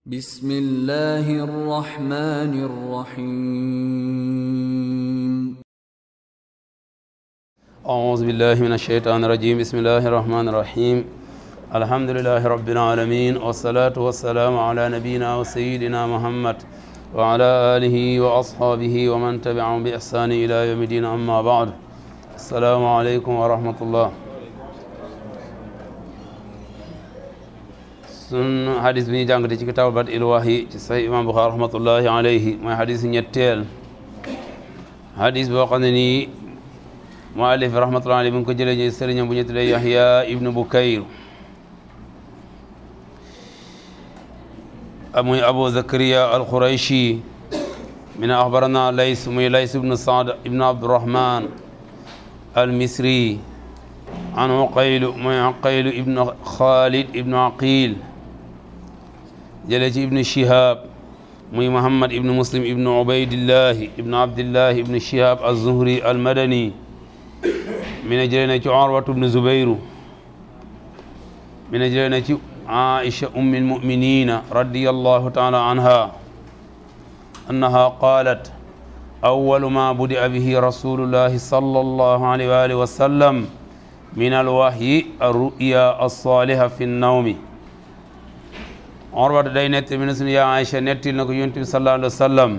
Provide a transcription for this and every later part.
بسم الله الرحمن الرحيم أعوذ بالله من الشيطان الرجيم بسم الله الرحمن الرحيم الحمد لله رب العالمين والصلاة والسلام على نبينا وسيدنا محمد وعلى آله وأصحابه ومن تبعهم بإحسان إلى يوم الدين أما بعد السلام عليكم ورحمة الله sun hadis bi ñu jàngate ci kitaab Bad'il Wahyi ci Sahih Imam Bukhari rahmatullahi alayhi mooy hadis ñetteel hadis boo xam ne nii muallif rahmatullahi alayhi mu ngi ko jëlee ci sëriñam bu ñu tuddee Yahya ibnu Bukayr muy Abu Zakariya al-Qurayshi min axbarana Lays muy Lays ibnu Sa'd ibnu Abdurrahman al-Misri an Uqayl muy Uqayl ibnu Khalid ibnu Aqil jëlee ci ibnu Shihab muy Muhammad ibnu Muslim ibnu Ubaydillahi ibnu Abdillahi ibnu Shihab az-Zuhri al-Madani mi ne jëlee na ci Urwatu ibnu Zubayru mi ne jëlee na ci Aisha ummil mu'minina radiyallahu ta'ala anha annaha qalat awwalu ma budi'a bihi rasulullahi sallallahu alayhi wa alihi wa sallam min al-wahyi ar-ru'ya as-saliha fi an-nawmi Urwa day netti mi ne sunu yaa Aïcha nettil na ko Yonent bi sallallahu alayhi wa sallam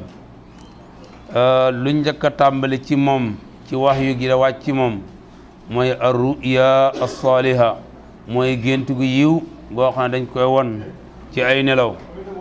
lu njëkk a tàmbali ci moom ci wahyu gi da wàcc ci moom mooy ar-ru'ya as-saliha mooy gént gu yiw goo xam ne dañ koy won ci ay nelaw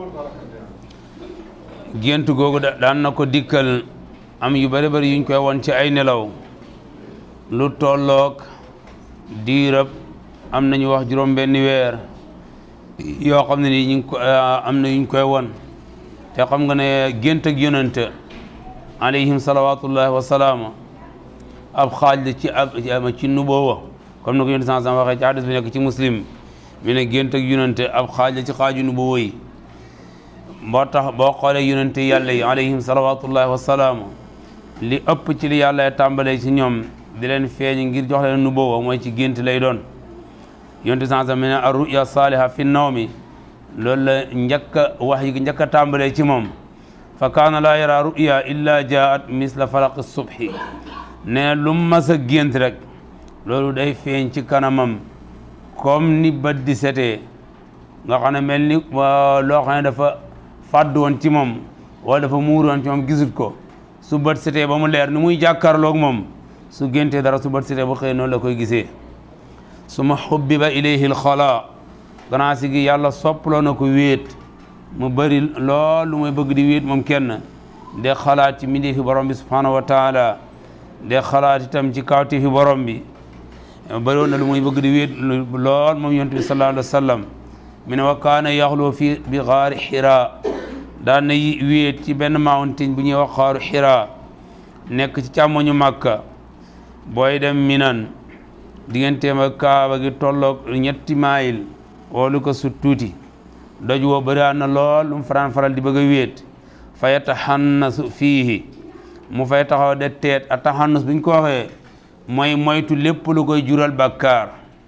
gént googu daan na ko dikkal am yu bari bari yuñ koy won ci ay nelaw lu tolloog diirab am nañu wax juróom benn weer yoo xam ne nii ñu ngi ko am na yuñ koy won te xam nga ne gént ak yonente alayhim salawatullahi wa salaama ab xaaj la ci nubuwa comme ni ko yonente sallallahu alayhi wa sallam waxee ci hadis bi nekk ci muslim mi ne gént ak yonente ab xaaj la ci xaaju nubuwa yi moo tax boo xoolee yonente yàlla yi alayhim salawatullahi wa salaama li ëpp ci li yàlla tàmbalee ci ñoom di leen feeñ ngir jox leen nubuwa mooy ci gént lay doon yonte sansa mi ne ar-ru'ya saaliha fi nawmi loolu la njëkk a wax yi njëkk a tàmbalee ci moom fa kaana laa yara ru'ya illa jaat misla falaqi subhi ne lu mas a gént rek loolu day feeñ ci kanamam comme ni bët di setee nga xam ne mel ni loo xam ne dafa fàddu woon ci moom wala dafa muur woon ci moom gisut ko su bët setee ba mu leer ni muy jàkkaarloog moom su géntee dara su bët setee ba xëy noonu la koy gisee suma xubbiba ilayhi alxala gannaaw si gi yàlla soppaloo na ko wéet mu bëri lool lu muy bëgg di wéet moom kenn de xalaat ci mbindee fi borom bi subhanahu wa taala de xalaat itam ci kawti fi borom bi bëri woon na lu muy bëgg di wéet lool moom yonent bi sallallahu alayhi wa sallam mi ne wa kaana yaxlu fi bi xaari xira daan na wéet ci benn mountain bu ñuy wax xaaru xira nekk ci càmmoñu màkka booy dem minan digganteem ak kaaba gi tolloog 3 mayil wala ko su tuuti doj woo bëri na lool lu mu faral di bëgg a wéet fa yataxannasu fiihi mu fay taxaw de teet a taxannus bu ñu ko waxee mooy moytu lépp lu koy jural bàkkaar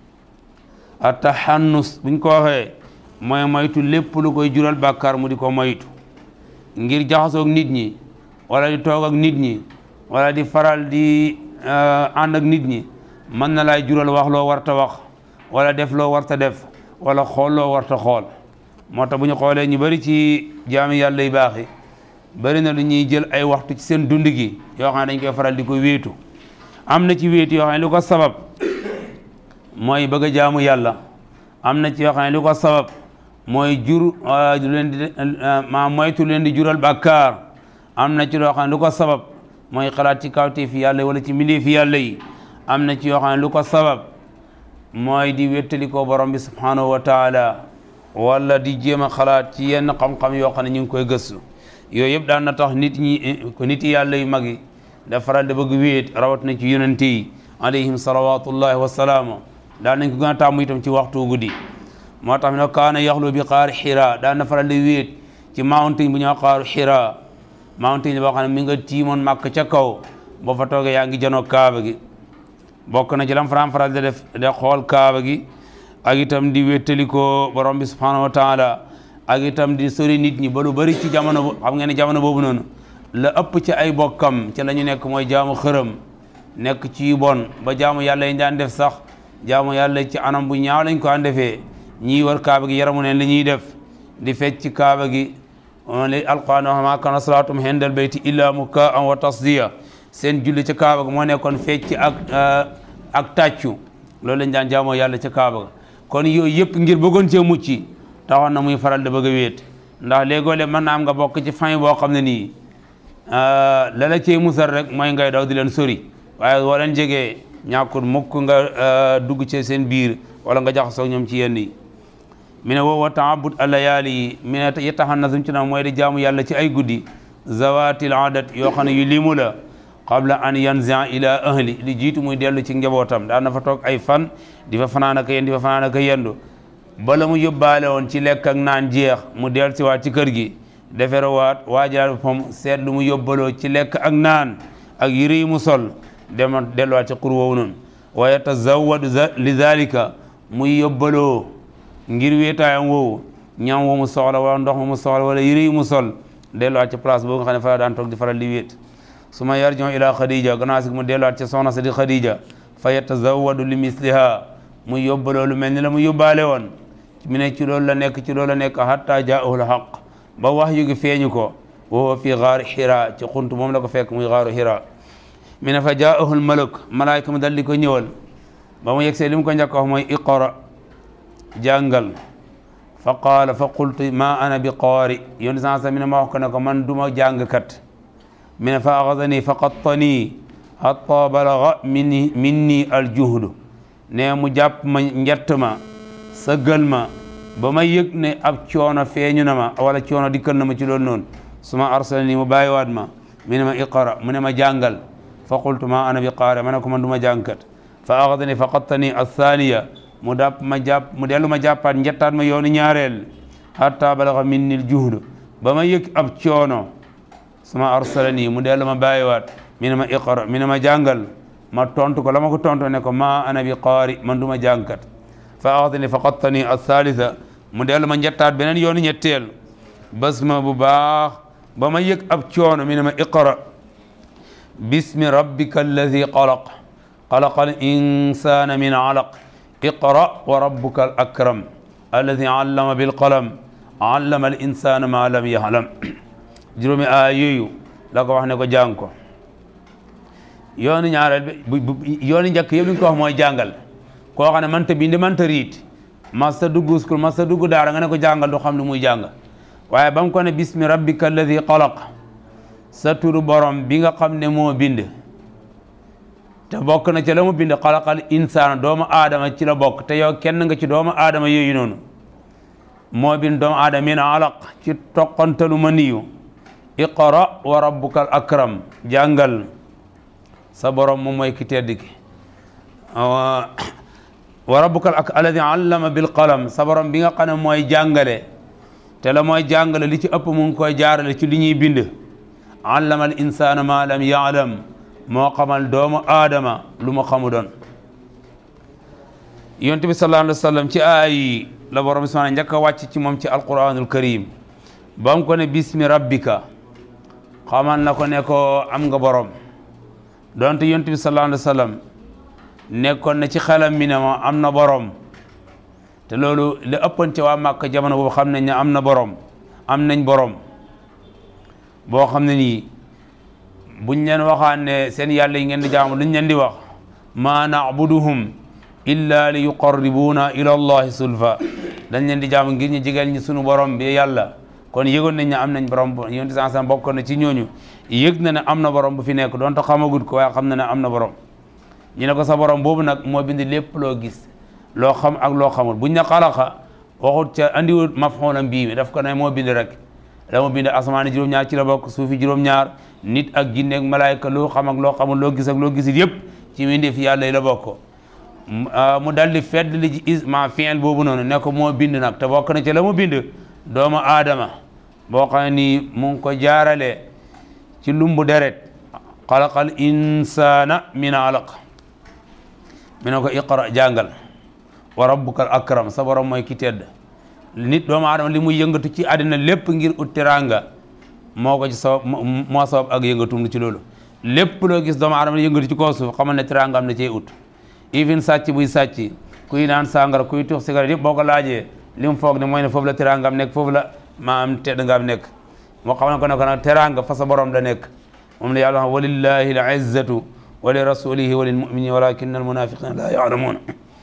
a taxannus bu ñu ko waxee mooy moytu lépp lu koy jural bàkkaar mu di ko moytu ngir jaxasoog nit ñi wala di toog ak nit ñi wala di faral di ànd ak nit ñi mën na laay jural wax loo warta wax wala def loo warta def wala xool loo warta xool moo tax bu ñu xoolee ñu bëri ci jaami yàlla yu baax yi bëri na lu ñuy jël ay waxtu ci seen dund gi yoo xam ne dañ koy faral di ko wéetu am na ci wéetu yoo xam ne lu ko sabab mooy bëgg a jaamu yàlla am na ci yoo xam ne lu ko sabab mooy moytu leen di jural bàkkaar am na ci loo xam ne lu ko sabab mooy xalaat ci kawtee fi yàlla wala ci mbindee fi yàlla yi am na ci yoo xam ne lu ko sabab mooy di wéttali ko borom bi subhanahu wa taala wala di jéem a xalaat ci yenn xam-xam yoo xam ne ñu ngi koy gëstu yooyu yëpp daan na tax nit yàlla yu mag yi da faral di bëgg wéet rawat na ci yonente yi alayhim salawatullahi wasalaama daan nañ ko gën a tàmm itam ci waxtu guddi moo tax mi ne kaana yaxlu bi xaari xira daan na faral di wéet ci mountain bu ñoo xaaru xira mountain boo xam ne mi nga tiimoon màkk ca kaw boo fa toogee yaa ngi janoo kaaba gi bokk na ci lam faral di def de xool kaaba gi ak itam di wéttali ko borom bi subhanahu wa taala ak itam di sori nit ñi ba lu bari ci jamono xam ngeen ne jamono boobu noonu la ëpp ci ay bokkam ci la ñu nekk mooy jaamu xërëm nekk ci yu bon ba jaamu yàlla yi daan def sax jaamu yàlla ci anam bu ñaaw lañ ko an defee ñii war kaaba gi yaramu neen li ñuy def di fecc ci kaaba gi li alquran wax maa kaana salaatum indal bayti illa mukaan wa tasdiya seen julli ci kaaba gi moo nekkoon fecc ak tàccu loolu lañ daan jaamoo yàlla ci kaaba ga kon yooyu yëpp ngir bëggoon cee mucc taxoon na muy faral di bëgg a wéet ndax léegoo-le mën na am nga bokk ci famille boo xam ne nii la la cee musal rek mooy ngay daw di leen sori waaye woo leen jegee ñàkkul mukk nga dugg ci seen biir wala nga jaxasoo ñoom ci yenn yi mi ne woowa taabud alayaali yi mi ne yettaxan na sum ci na mooy di jaamu yàlla ci ay guddi zawatil adat yoo xam ne yu limu la qabla an yanzia ila ahli li jiitu muy dellu ci njabootam daan na fa toog ay fan di fa fanaan ak yéen di fa fanaan ak yendu bala mu yóbbaale woon ci lekk ak naan jeex mu del si waat ci kër gi deferewaat waajal fam seet lu mu yóbbaloo ci lekk ak naan ak yëre yi mu sol dema delluwaat ci xur woowu noonu wa yatazawwadu li zalika muy yóbbaloo ngir wéetaayam woowu ñam wo mu soxla wala ndox mu soxla wala yëre yi mu sol delluwaat ci place boobu nga xam ne fa daan toog di faral di wéet su ma yarjon ila Khadija gannaaw si mu delluwaat ci soxna sa di Khadija fa yatazawwadu li misliha muy yóbbaloo lu mel ni la mu yóbbaale woon mi ne ci loolu la nekk hatta jaahul haqq ba wax yu gi feeñu ko wa fi gaaru Hira ci xunt moom la ko fekk muy gaaru Hira mi ne fa jaahul malak malaayka mu dal di ko ñëwal ba mu yegsee li mu ko njëkk wax mooy iqra jàngal fa qaala fa qultu ma ana bi qaari yoon sansa mi ne ma wax ko ne ko man duma jàngkat mi ne fa axadani fa qattani hatta balaga minni aljuhdu ne mu jàpp ma njett ma sëggal ma ba ma yëg ne ab coono feeñu na ma wala coono dikkal na ma ci loolu noonu suma arsalani mu bàyyiwaat ma mi ne ma iqra mu ne ma jàngal fa qultu ma ana bi qaari ma ne ko man du ma jàngkat fa axadani fa qattani athaniya mu dàpp ma jàpp mu dellu ma jàppaat njettaat ma yoonu ñaareel hatta balaga minni aljuhdu ba ma yëg ab coono suma arsalani mu dellu ma bàyyiwaat mi ne ma iqra mi ne ma jàngal ma tontu ko la ma ko tontu ne ko ma ana bi qaari man du ma jàngkat fa axadani fa qattani athalitha mu dellu ma njettaat beneen yoonu ñetteel bas ma bu baax ba ma yëg ab coono mi ne ma iqra bismi rabbika alladi xalaq xalaqa al insana min alaq iqra wa rabbuka al akram alladi allama bil qalam allama al insana ma lam ya'lam juróomi aaya yooyu la ko wax ne ko jàng ko yoonu ñaareel bi yoonu njëkk yëpp li nga ko wax mooy jàngal koo xam ne mënta bind mënta riit masta dugg school masta dugg daara nga ne ko jàngal du xam lu muy jàng waaye ba mu ko ne bismi rabbika alladi xalaq sa turu borom bi nga xam ne moo bind te bokk na ci la mu bind xalaqal insaan doomu aadama ci la bokk te yow kenn nga ci doomu aadama yooyu noonu moo bind doomu aadama min alaq ci toqantalu ma niyu iqra wa rabbukal akram jàngal sa borom moom mooy ki tedd ki wa rabbukal ak alladi allama bil qalam sa borom bi nga xam ne mooy jàngale te la mooy jàngale li ci ëpp mu ngi koy jaarale ci li ñuy bind allama al insana ma lam yaalam moo xamal doomu aadama lu ma xamu doon yonent bi sallallahu alayhi wa sallam ci aay la borom subhanahu njëkk a wàcc ci moom ci alquranul karim ba mu ko ne bismi rabbika xamal na ko ne ko am nga borom donte yonent bi sallallahu alayhi wa sallam nekkoon na ci xelam mi ne ma am na borom te loolu li ëppoon ci waa Màkka jamono boobu xam nañ ne am na borom am nañ borom boo xam ne nii buñ leen waxaan ne seen yàlla yi ngeen di jaamu luñ leen di wax ma na'buduhum illa li yuqarribuna ila allahi sulfa dañ leen di jaamu ngir ñu jigéen ñi sunu borom bi yàlla kon yëgoon nañ ne am nañ borom yonent bi sallallahu alayhi wasallam bokkoon na ci ñooñu yëg na ne am na borom bu fi nekk doonte xamagut ko waaye xam na ne am na borom ñu ne ko sa borom boobu nag moo bind lépp loo gis loo xam ak loo xamul buñ ne xalaqa waxut ca andiwul maf'uulam bii mi daf ko ne moo bind rek la mu bind asamaani juróom-ñaar ci la bokk suufi juróom-ñaar nit ak jinne ak malaayka loo xam ak loo xamul loo gis ak loo gisit yëpp ci mbindeef yàlla yi la bokk mu daldi fedd li ci isma fi'l boobu noonu ne ko moo bind nag te bokk na ci la mu bind doomu aadama boo xam ne nii mu ngi ko jaarale ci lumbu deret xalaqal insana min alaq mi ne ko iqra jàngal wa rabbukal akram sa borom mooy ki tedd nit doomu aadama li muy yëngatu ci àddina lépp ngir ut teraanga moo ko ci moo sabab ak yëngatum ci loolu lépp loo gis doomu aadama yëngatu ci kaw suuf xamal ne teraanga am na cee ut even sàcc buy sàcc kuy naan sàngara kuy tux cigarette yëpp boo ko laajee li mu foog ne mooy ne foofu la teraanga am nekk foofu la maam tedd nga am nekk moo xam ne ko ne ko nag teraanga fa sa borom da nekk moom la yàlla wax walillahi al izzatu wa li rasulihi wa lil muminina walakinna al munafiqina la ya'lamuuna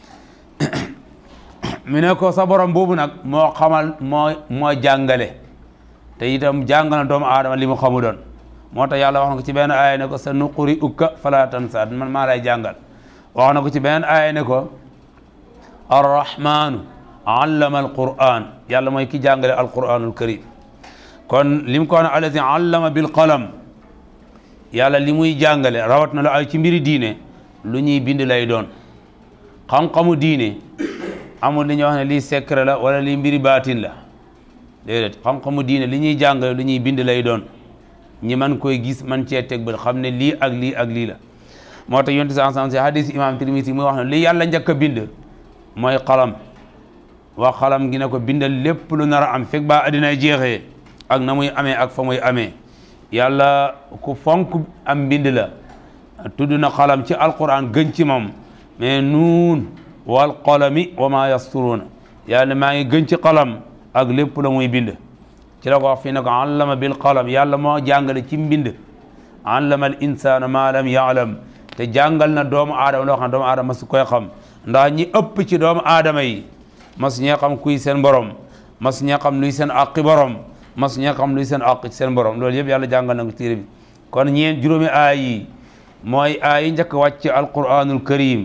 mi ne ko sa borom boobu nag moo xamal moo jàngale te itam jàngal na doomu aadama li mu xamu doon moo tax yàlla wax na ko ci benn aaya ne ko sa nuquri ukka fala tansa man maa lay jàngal wax na ko ci benn aaya ne ko arrahmanu allama alquran yàlla mooy ki jàngale alquranul karim kon lim ko ne allazi allama bil qalam yàlla li muy jàngale rawat na la ay ci mbiri diine lu ñuy bind lay doon xam-xamu diine amul li ñuy wax ne lii secret la wala lii mbiri baatin la déedéet xam-xamu diine li ñuy jàngale lu ñuy bind lay doon ñi man koy gis man cee teg ba xam ne lii ak lii ak lii la moo tax yonent si hadis imam Tirmisi muy wax ne li yàlla njëkk a bind mooy xalam wax xalam gi ne ko bindal lépp lu nar a am fekk ba addinay jeexee ak na muy amee ak fa muy amee yàlla ku fonk am mbind la tudd na xalam ci alquran gën ci moom mais nuun wal qalami wa ma yasturuuna yàlla maa ngi gën ci xalam ak lépp la muy bind ci la ko wax fii ne ko allama bil qalam yàlla moo jàngale ci mbind allama al insana ma lam yaalam te jàngal na doomu aadama loo xam ne doomu aadama masu koy xam ndax ñi ëpp ci doomu aadama yi masu ñee xam kuy seen borom masu ñee xam luy seen aqi borom masu ñee xam luy seen aq ci seen borom loolu yëpp yàlla jàngal na ko téere bi kon ñeen juróomi aay yi mooy aay yi njëkk wàcc alquranul karim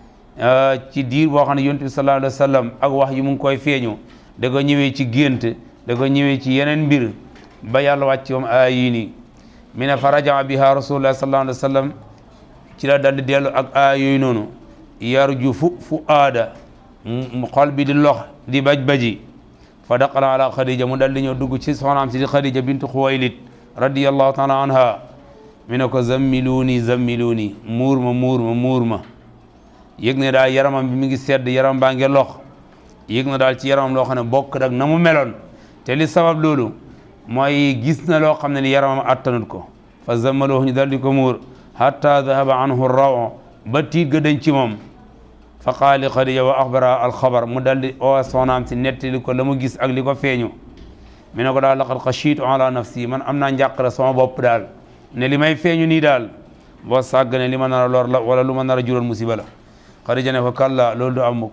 ci diir boo xam ne yonent bi sallallahu alayhi wa sallam ak wax yi mu ngi koy feeñu da ko ñëwee ci gént da ko ñëwee ci yeneen mbir ba yàlla wàcc moom aay yi nii mi ne fa rajaa biha rasulullah sallallahu alayhi wa sallam ci la daldi dellu ak aay yooyu noonu yarju fu aada mu xol bi di lox di baj-baji fa daqala ala Khadija mu daldi ñëw dugg ci soxnaam si di Khadija bintu Xuwaylid radiyallahu taala anha mi ne ko zammiluni muur ma yëg ne daal yaramam bi mi ngi sedd yaram baa ngi lox yëg na daal ci yaramam loo xam ne bokk ak na mu meloon te li sabab loolu mooy gis na loo xam ne ni yaramam attanut ko fa zammaluhu ñu daldi ko muur hatta dhahaba anhu raw ba tiit ga dañ ci moom fa qaali Khadija wa axbara alxabar mu daldi oo soxnaam si nettali ko la mu gis ak li ko feeñu mi ne ko daal laqad xashiitu ala nafsi man am naa njàqare sama bopp daal ne li may feeñu nii daal boo sàggane li ma nar a lor la wala lu ma nar a jural musiba la Khadija ne ko kalla loolu du am mukk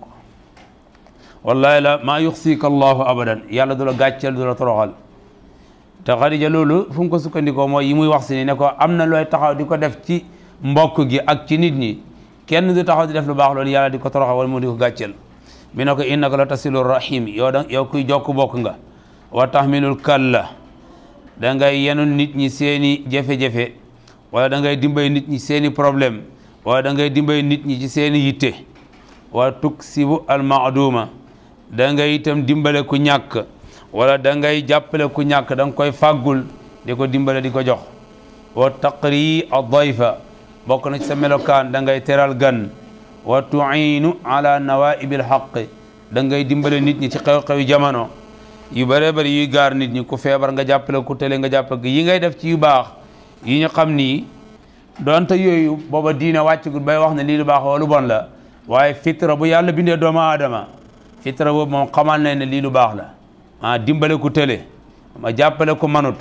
wallahi la maa yuxsika allahu abadan yàlla du la gàcceel du la toroxal te Khadija loolu fu mu ko sukkandikoo mooy yi muy wax si ni ne ko am na looy taxaw di ko def ci mbokk gi ak ci nit ñi kenn du taxaw di def lu baax loolu yàlla di ko toroxal wala mu di ko gàcceel mi ne ko innaka la tasilu rahim yow kuy jokk bokk nga wa tahmilul kalla da ngay yenu nit ñi seeni jafe-jafe wala da ngay dimbay nit ñi seeni problème wala da ngay dimbay nit ñi ci seeni yitte wa tuksibu almaaduma da ngay itam dimbale ku ñàkk wala da ngay jàppale ku ñàkk da nga koy fàggul di ko dimbale di ko jox wa taqri ad-dayfa bokk na ci sa melokaan da ngay teral gan wa tuinu ala nawaibil xaq da ngay dimbale nit ñi ci xew-xewi jamono yu bëree bëri yuy gaar nit ñi ku feebar nga jàppale ku tële nga jàppale yi ngay def ci yu baax yi ñu xam ni donte yooyu booba diine wàccagul bay wax ne lii lu baax wala lu bon la waaye fitra bu yàlla bindee doomu aadama fitra boobu moom xamal ne lii lu baax la dimbale ku tële ma jàppale ku manut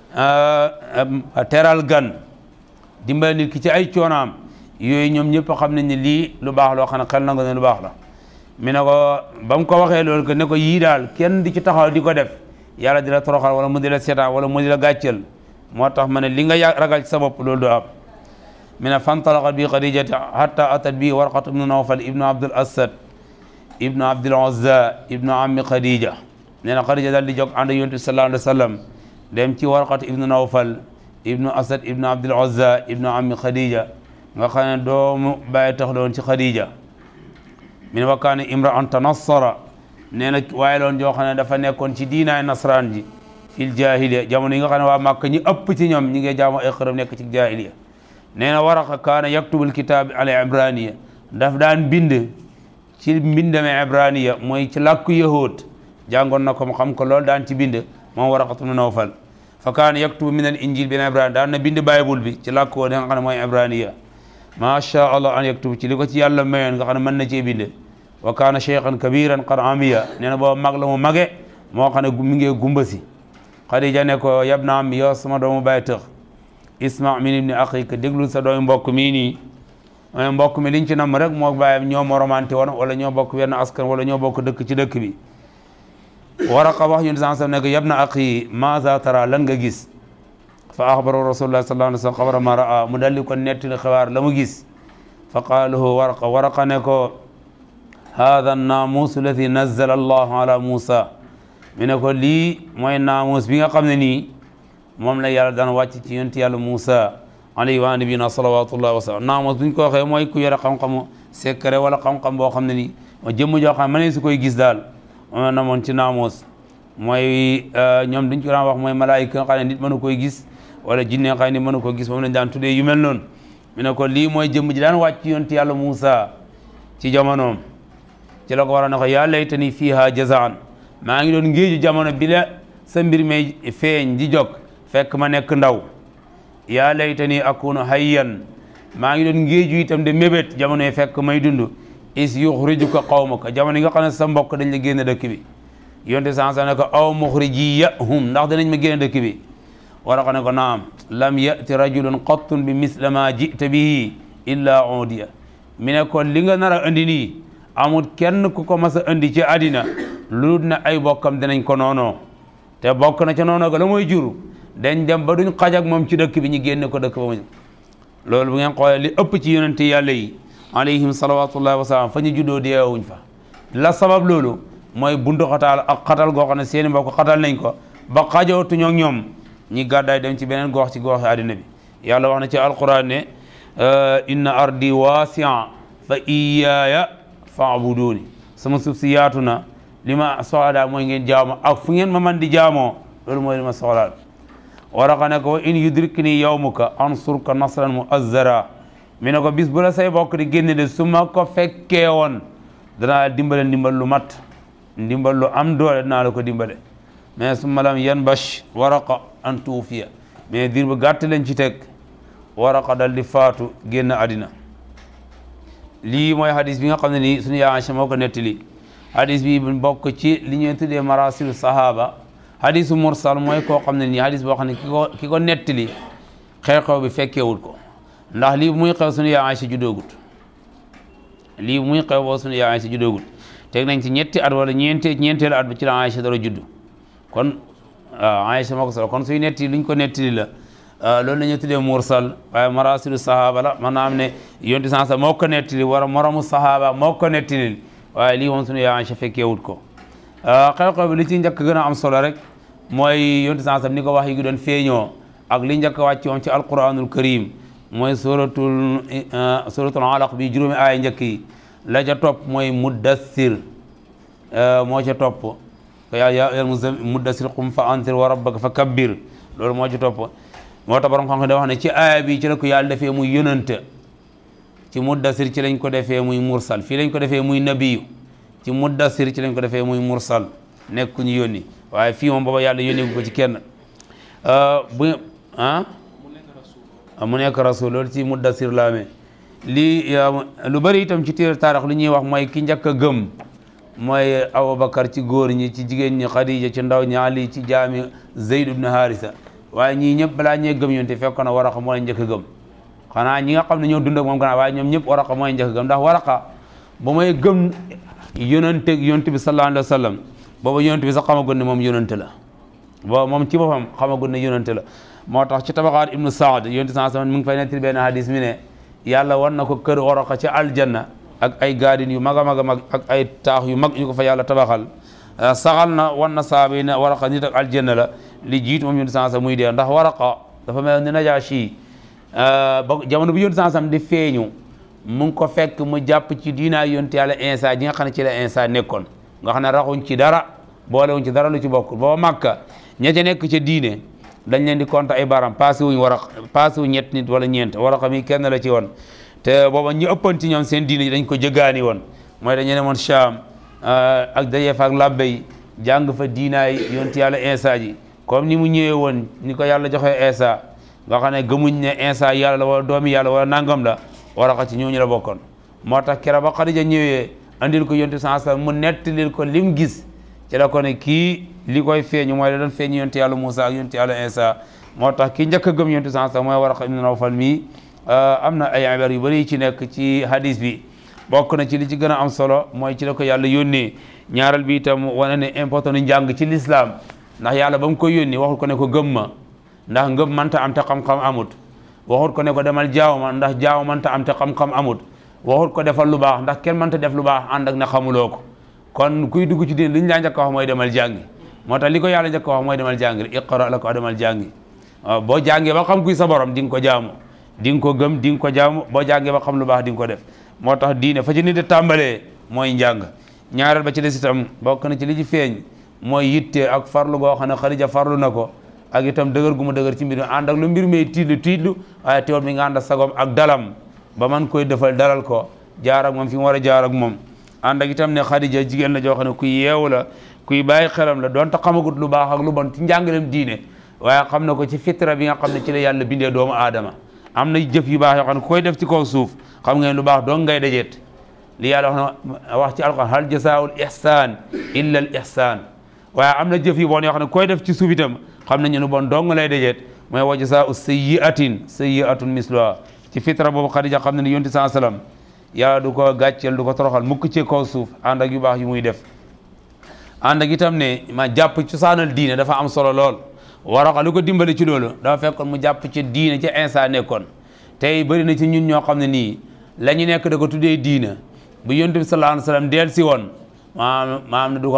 teral gan dimbale nit ki ci ay coonaam yooyu ñoom ñëpp xam nañ ne lii lu baax loo xam ne xel na nga ne lu baax la mi ne ko ba mu ko waxee loolu que ne ko yii daal kenn di ci taxaw di ko def yàlla di la toroxal wala mu di la seetaan wala mu di la gàcceel moo tax ma ne li nga ragal ci sa bopp loolu du am mi ne fantalaqat bi Khadijata hatta atat bi Warqat ibnu Nawfal ibnu Abdul Asad ibnu Abdul Uzza ibnu ammi Khadija nee na Khadija daal di jóg ànd yonent bi sallallahu alayhi wa sallam dem ci Warqat ibnu Nawfal ibnu Asad ibnu Abdul Uzza ibnu ammi Khadija nga xam ne doomu bàyyi tax loon ci Khadija mi ne wa kaana imra'an tanassara nee na waaye loon joo xam ne dafa nekkoon ci diinaay nasraan ji fil jahiliya jamono yi nga xam ne waa Màkka ñi ëpp ci ñoom ñi ngi jaamu ay xërëm nekk ci jahiliya nee na Waraqa kaana yaktubul kitaab ala ibraniya daf daan bind ci mbindame ibraniya mooy ci làkku yahood jàngoon na ko mu xam ko loolu daan ci bind moom Waraqatu ibn Nawfal fa kaana yaktubu min al injil bi ibrani daan na bind bible bi ci làkk woo nga xam ne mooy ibraniya macha allah an yaktubu ci li ko ci yàlla mayoon nga xam ne mën na cee bind wa kaana cheikhan kabiran qad amiya nee na booba mag la mu mage moo xam ne mi ngi gumba si Xadija ne ko yabna am yow sama doomu baay tëx isma min ibni aqika déglul sa doomu mbokk mii nii mbokk mi liñ ci nam rek moo bàyyam ñoo moromante woon wala ñoo bokk wenn askan wala ñoo bokk dëkk ci dëkk bi Waraqa wax yun san ne ko yabna aqi maza tara lan nga gis fa axbara rasulullah sallallahu alayhi wa sallam xabara ma raa mu daldi ko nettali xibaar la mu gis fa qaala lahu Waraqa ne ko hada naamus alladi nazzala allahu ala Musa mi ne ko lii mooy naamus bi nga xam ne nii moom la yàlla daan wàcc ci yonent yàlla Musa alayhi wa nabiyina salawatullahi wa sallam naamus bu ñu ko waxee mooy ku yore xam-xamu secret wala xam-xam boo xam ne nii jëmm joo xam ne mënee su koy gis daal moom na moon ci naamus mooy ñoom duñ ko daan wax mooy malaayika nga xam ne nit mënu koy gis wala jinne nga xam ne nit mënu ko gis moom lañ daan tuddee yu mel noonu mi ne ko lii mooy jëmm ji daan wàcc ci yonent yàlla Musa ci jamonoom ci la ko war a ne ko yaa laytani fiiha jazaan maa ngi doon ngéeju jamono bi la sa mbir may feeñ di jog fekk ma nekk ndaw yaa laytani akunu hayyan maa ngi doon ngéeju itam de mébét jamono yi fekk may dund is yuxrijuka qawmaka jamono yi nga xam ne sa mbokk dañ la génn dëkk bi yonte sans ne ko aw muxrijiyahum ndax danañ ma génn dëkk bi Waraqa ne ko naam lam yati rajulun qattun bi misla ma jita bihi illa udiya mi ne kon li nga nar a andi nii amul kenn ku ko mas a andi ci àddina lu na ay bokkam dinañ ko noonoo te bokk na ca noonoo ga la mooy jur dañ dem ba duñ xaj ak moom ci dëkk bi ñu génne ko dëkk ba mu loolu bu ngeen xoolee li ëpp ci yonente yàlla yi alayhim salawatullahi wa salaam fa ñu juddoo deewuñ fa la sabab loolu mooy buntu xataal ak xatal goo xam ne seeni mbokk xatal nañ ko ba xajootuñoo ak ñoom ñi gàddaay dem ci beneen gox ci gox àddina bi yàlla wax na ci alquran ne inna ardi wasia fa iyaaya fa'buduni sama suuf si yaatu na li ma soxla daal mooy ngeen jaamoo ak fu ngeen ma man di jaamoo loolu mooy li ma soxlaal Waraqa ne ko in yudrikni yawmuka ansurka nasran muazzara mi ne ko bis bu la say bokk di génne de su ma ko fekkee woon danaa dimbale ndimbal lu mat ndimbal lu am doole dinaa la ko dimbale mais su ma lam yan bash Waraqa an tuufiya mais diir bu gàtt leen ci teg Waraqa dal di faatu génn àddina lii mooy hadis bi nga xam ne nii suñu yaay Aïcha moo ko nettali hadis bi bokk ci li ñuy tuddee marasilu sahaba hadisu mursal mooy koo xam ne nii hadis boo xam ne ki ko nettali xew-xew bi fekkeewul ko ndax lii muy xew suñu yaay Aïcha juddoogut lii muy xew boo suñu yaay Aïcha juddoogut teg nañ ci ñetti at wala ñeenteelu at bi ci la Aïcha dara juddu kon Aïcha moo ko solo kon suy nettali luñ ko nettali la loolu la ñuy tuddee mursal waaye marasilu sahaba la maanaam ne yonti sansa moo ko nettali wala moromu sahaba moo ko nettali waaye lii moom suñu yaay Aïcha fekkeewut ko xew-xew bi li ci njëkk gën a am solo rek mooy yonti sansa ni ko wax yi gi doon feeñoo ak li njëkk wàcc woon ci alquranul karim mooy suratul alaq bi juróomi aaya njëkk yi la ca topp mooy muddassir moo ca topp yaa muddassir qum fa anzir wa rabbaka fa kabbir loolu moo ca topp moo tax borom xam-xam da wax ne ci aaya bi ci la ko yàlla defee muy yonante ci muddassir ci lañ ko defee muy mursal fii lañ ko defee muy nabiyu ci muddassir ci lañ ko defee muy mursal nekk ku ñu yónni waaye fii moom booba yàlla yónni ko ci kenn mu nekk rasul loolu ci muddassir la amee lii lu bëri itam ci téere taarix lu ñuy wax mooy ki njëkk a gëm mooy Abubakar ci góor ñi ci jigéen ñi Khadija ci ndaw ñi Ali ci jaami Zayd ibn Harisa waaye ñii ñëpp balaa ñee gëm yonte fekk na Waraqa mooy njëkk a gëm xanaa ñi nga xam ne ñoo dund ak moom gannaaw waaye ñoom ñëpp Waraqa mooy njëkk a gëm ndax Waraqa ba may gëm yonante bi sallallahu alayhi wa sallam booba yonante bi sax xamagul ne moom yonante la booba moom ci boppam xamagul ne yonante la moo tax ci tabaqaat ibnu Saad yonante sa mu ngi fay nettali benn hadis mi ne yàlla wan na ko kër Waraqa ci aljanna ak ay gaadin yu mag a mag a mag ak ay taax yu mag yu ko fa yàlla tabaxal saxal na wan na saaba yi ne Waraqa nit ak aljanna la li jiitu moom yonent sansam muy dee ndax Waraqa dafa mel ni Najaashi ba jamono bu yonent sansam di feeñu mu ngi ko fekk mu jàpp ci diinaa yonent yàlla Insa ji nga xam ne ci la Insa nekkoon nga xam ne raxuñ ci dara boolewuñ ci dara lu ci bokkul booba Màkka ña ca nekk ca diine dañ leen di compter ay baram passé wuñ Waraqa passé wuñ ñett nit wala ñeent Waraqa mi kenn la ci woon te booba ñu ëppoon ci ñoom seen diine dañ ko jëggaani woon mooy dañu ne moon Shaam ak daje fa ak labbe yi jàng fa diinaay yonent yàlla Isa ji comme ni mu ñëwee woon ni ko yàlla joxee Isa nga xam ne gëmuñ ne Isa yàlla la wala doomi yàlla wala nangam la Waraqa ci ñooñu la bokkoon moo tax keroog ba Xadija ñëwee andil ko yonent sallallahu alayhi wasallam mu nettalil ko lim gis ci la ko ne kii li koy feeñu mooy la doon feeñu yonent yàlla Muusa ak yonent yàlla Isa moo tax kii njëkk a gëm yonent sallallahu alayhi wasallam mooy Waraqa ibn Nawfal mii am na ay ibaar yu bëri ci nekk ci hadis bi bokk na ci li ci gën a am solo mooy ci la ko yàlla yónnee ñaaral bi itam wane ne important ni njàng ci lislaam ndax yàlla ba mu koy yónni waxul ko ne ko gëm ma ndax ngëm mënta am te xam-xam amut waxut ko ne ko demal jaaw ma ndax jaaw mënta am te xam-xam amut waxut ko defal lu baax ndax kenn mënta def lu baax ànd ak na xamuloo ko kon kuy dugg ci diin li ñu laa njëkk a wax mooy demal jàngi moo tax li ko yàlla njëkk a wax mooy demal jàngi iqra la ko demal jàngi boo jàngee ba xam kuy sa borom di nga ko jaamu di nga ko gëm di nga ko jaamu boo jàngee ba xam lu baax di nga ko def moo tax diine fa ci nit di tàmbalee mooy njàng ñaareel ba ci des itam bokk na ci li ci feeñ mooy yitte ak farlu goo xam ne Xadija farlu na ko ak itam dëgër gu mu dëgër ci mbir mi ànd ak lu mbir mi tiitlu waaye teewul mi nga ànd ak sagom ak dalam ba man koy defal dalal ko jaar ak moom fi mu war a jaar ak moom ànd ak itam ne Xadija jigéen la joo xam ne kuy yeewu la kuy bàyyi xelam la donte xamagut lu baax ak lu bon ci njàngalem diine waaye xam na ko ci fitra bi nga xam ne ci la yàlla bindee doomu aadama am na jëf yu baax yoo xam ne koy def ci kaw suuf xam ngeen lu baax dong ngay dajeet li yàlla wax ci alquran hal jazaa'ul ihsaan illa al ihsaan waaye am na jëf yu bon yoo xam ne koy def ci suuf itam xam nañu lu bon dong lay dajeet mooy wa jazaa'u sayyi'atun misluha ci fitra boobu Xadija xam ne ni yonent sallallahu alayhi wasallam yàlla du ko gàcceel du ko toroxal mukk ci kaw suuf ànd ak yu baax yu muy def ànd ak itam ne ma jàpp cosaanal diine dafa am solo lool Waraqa lu ko dimbali ci loolu dafa fekkoon mu jàpp ci diine ci Isa nekkoon tey bëri na ci ñun ñoo xam ne nii la ñu nekk da ko tuddee diina bu yonent bi sallallahu alayhi wasallam del si woon maam na du ko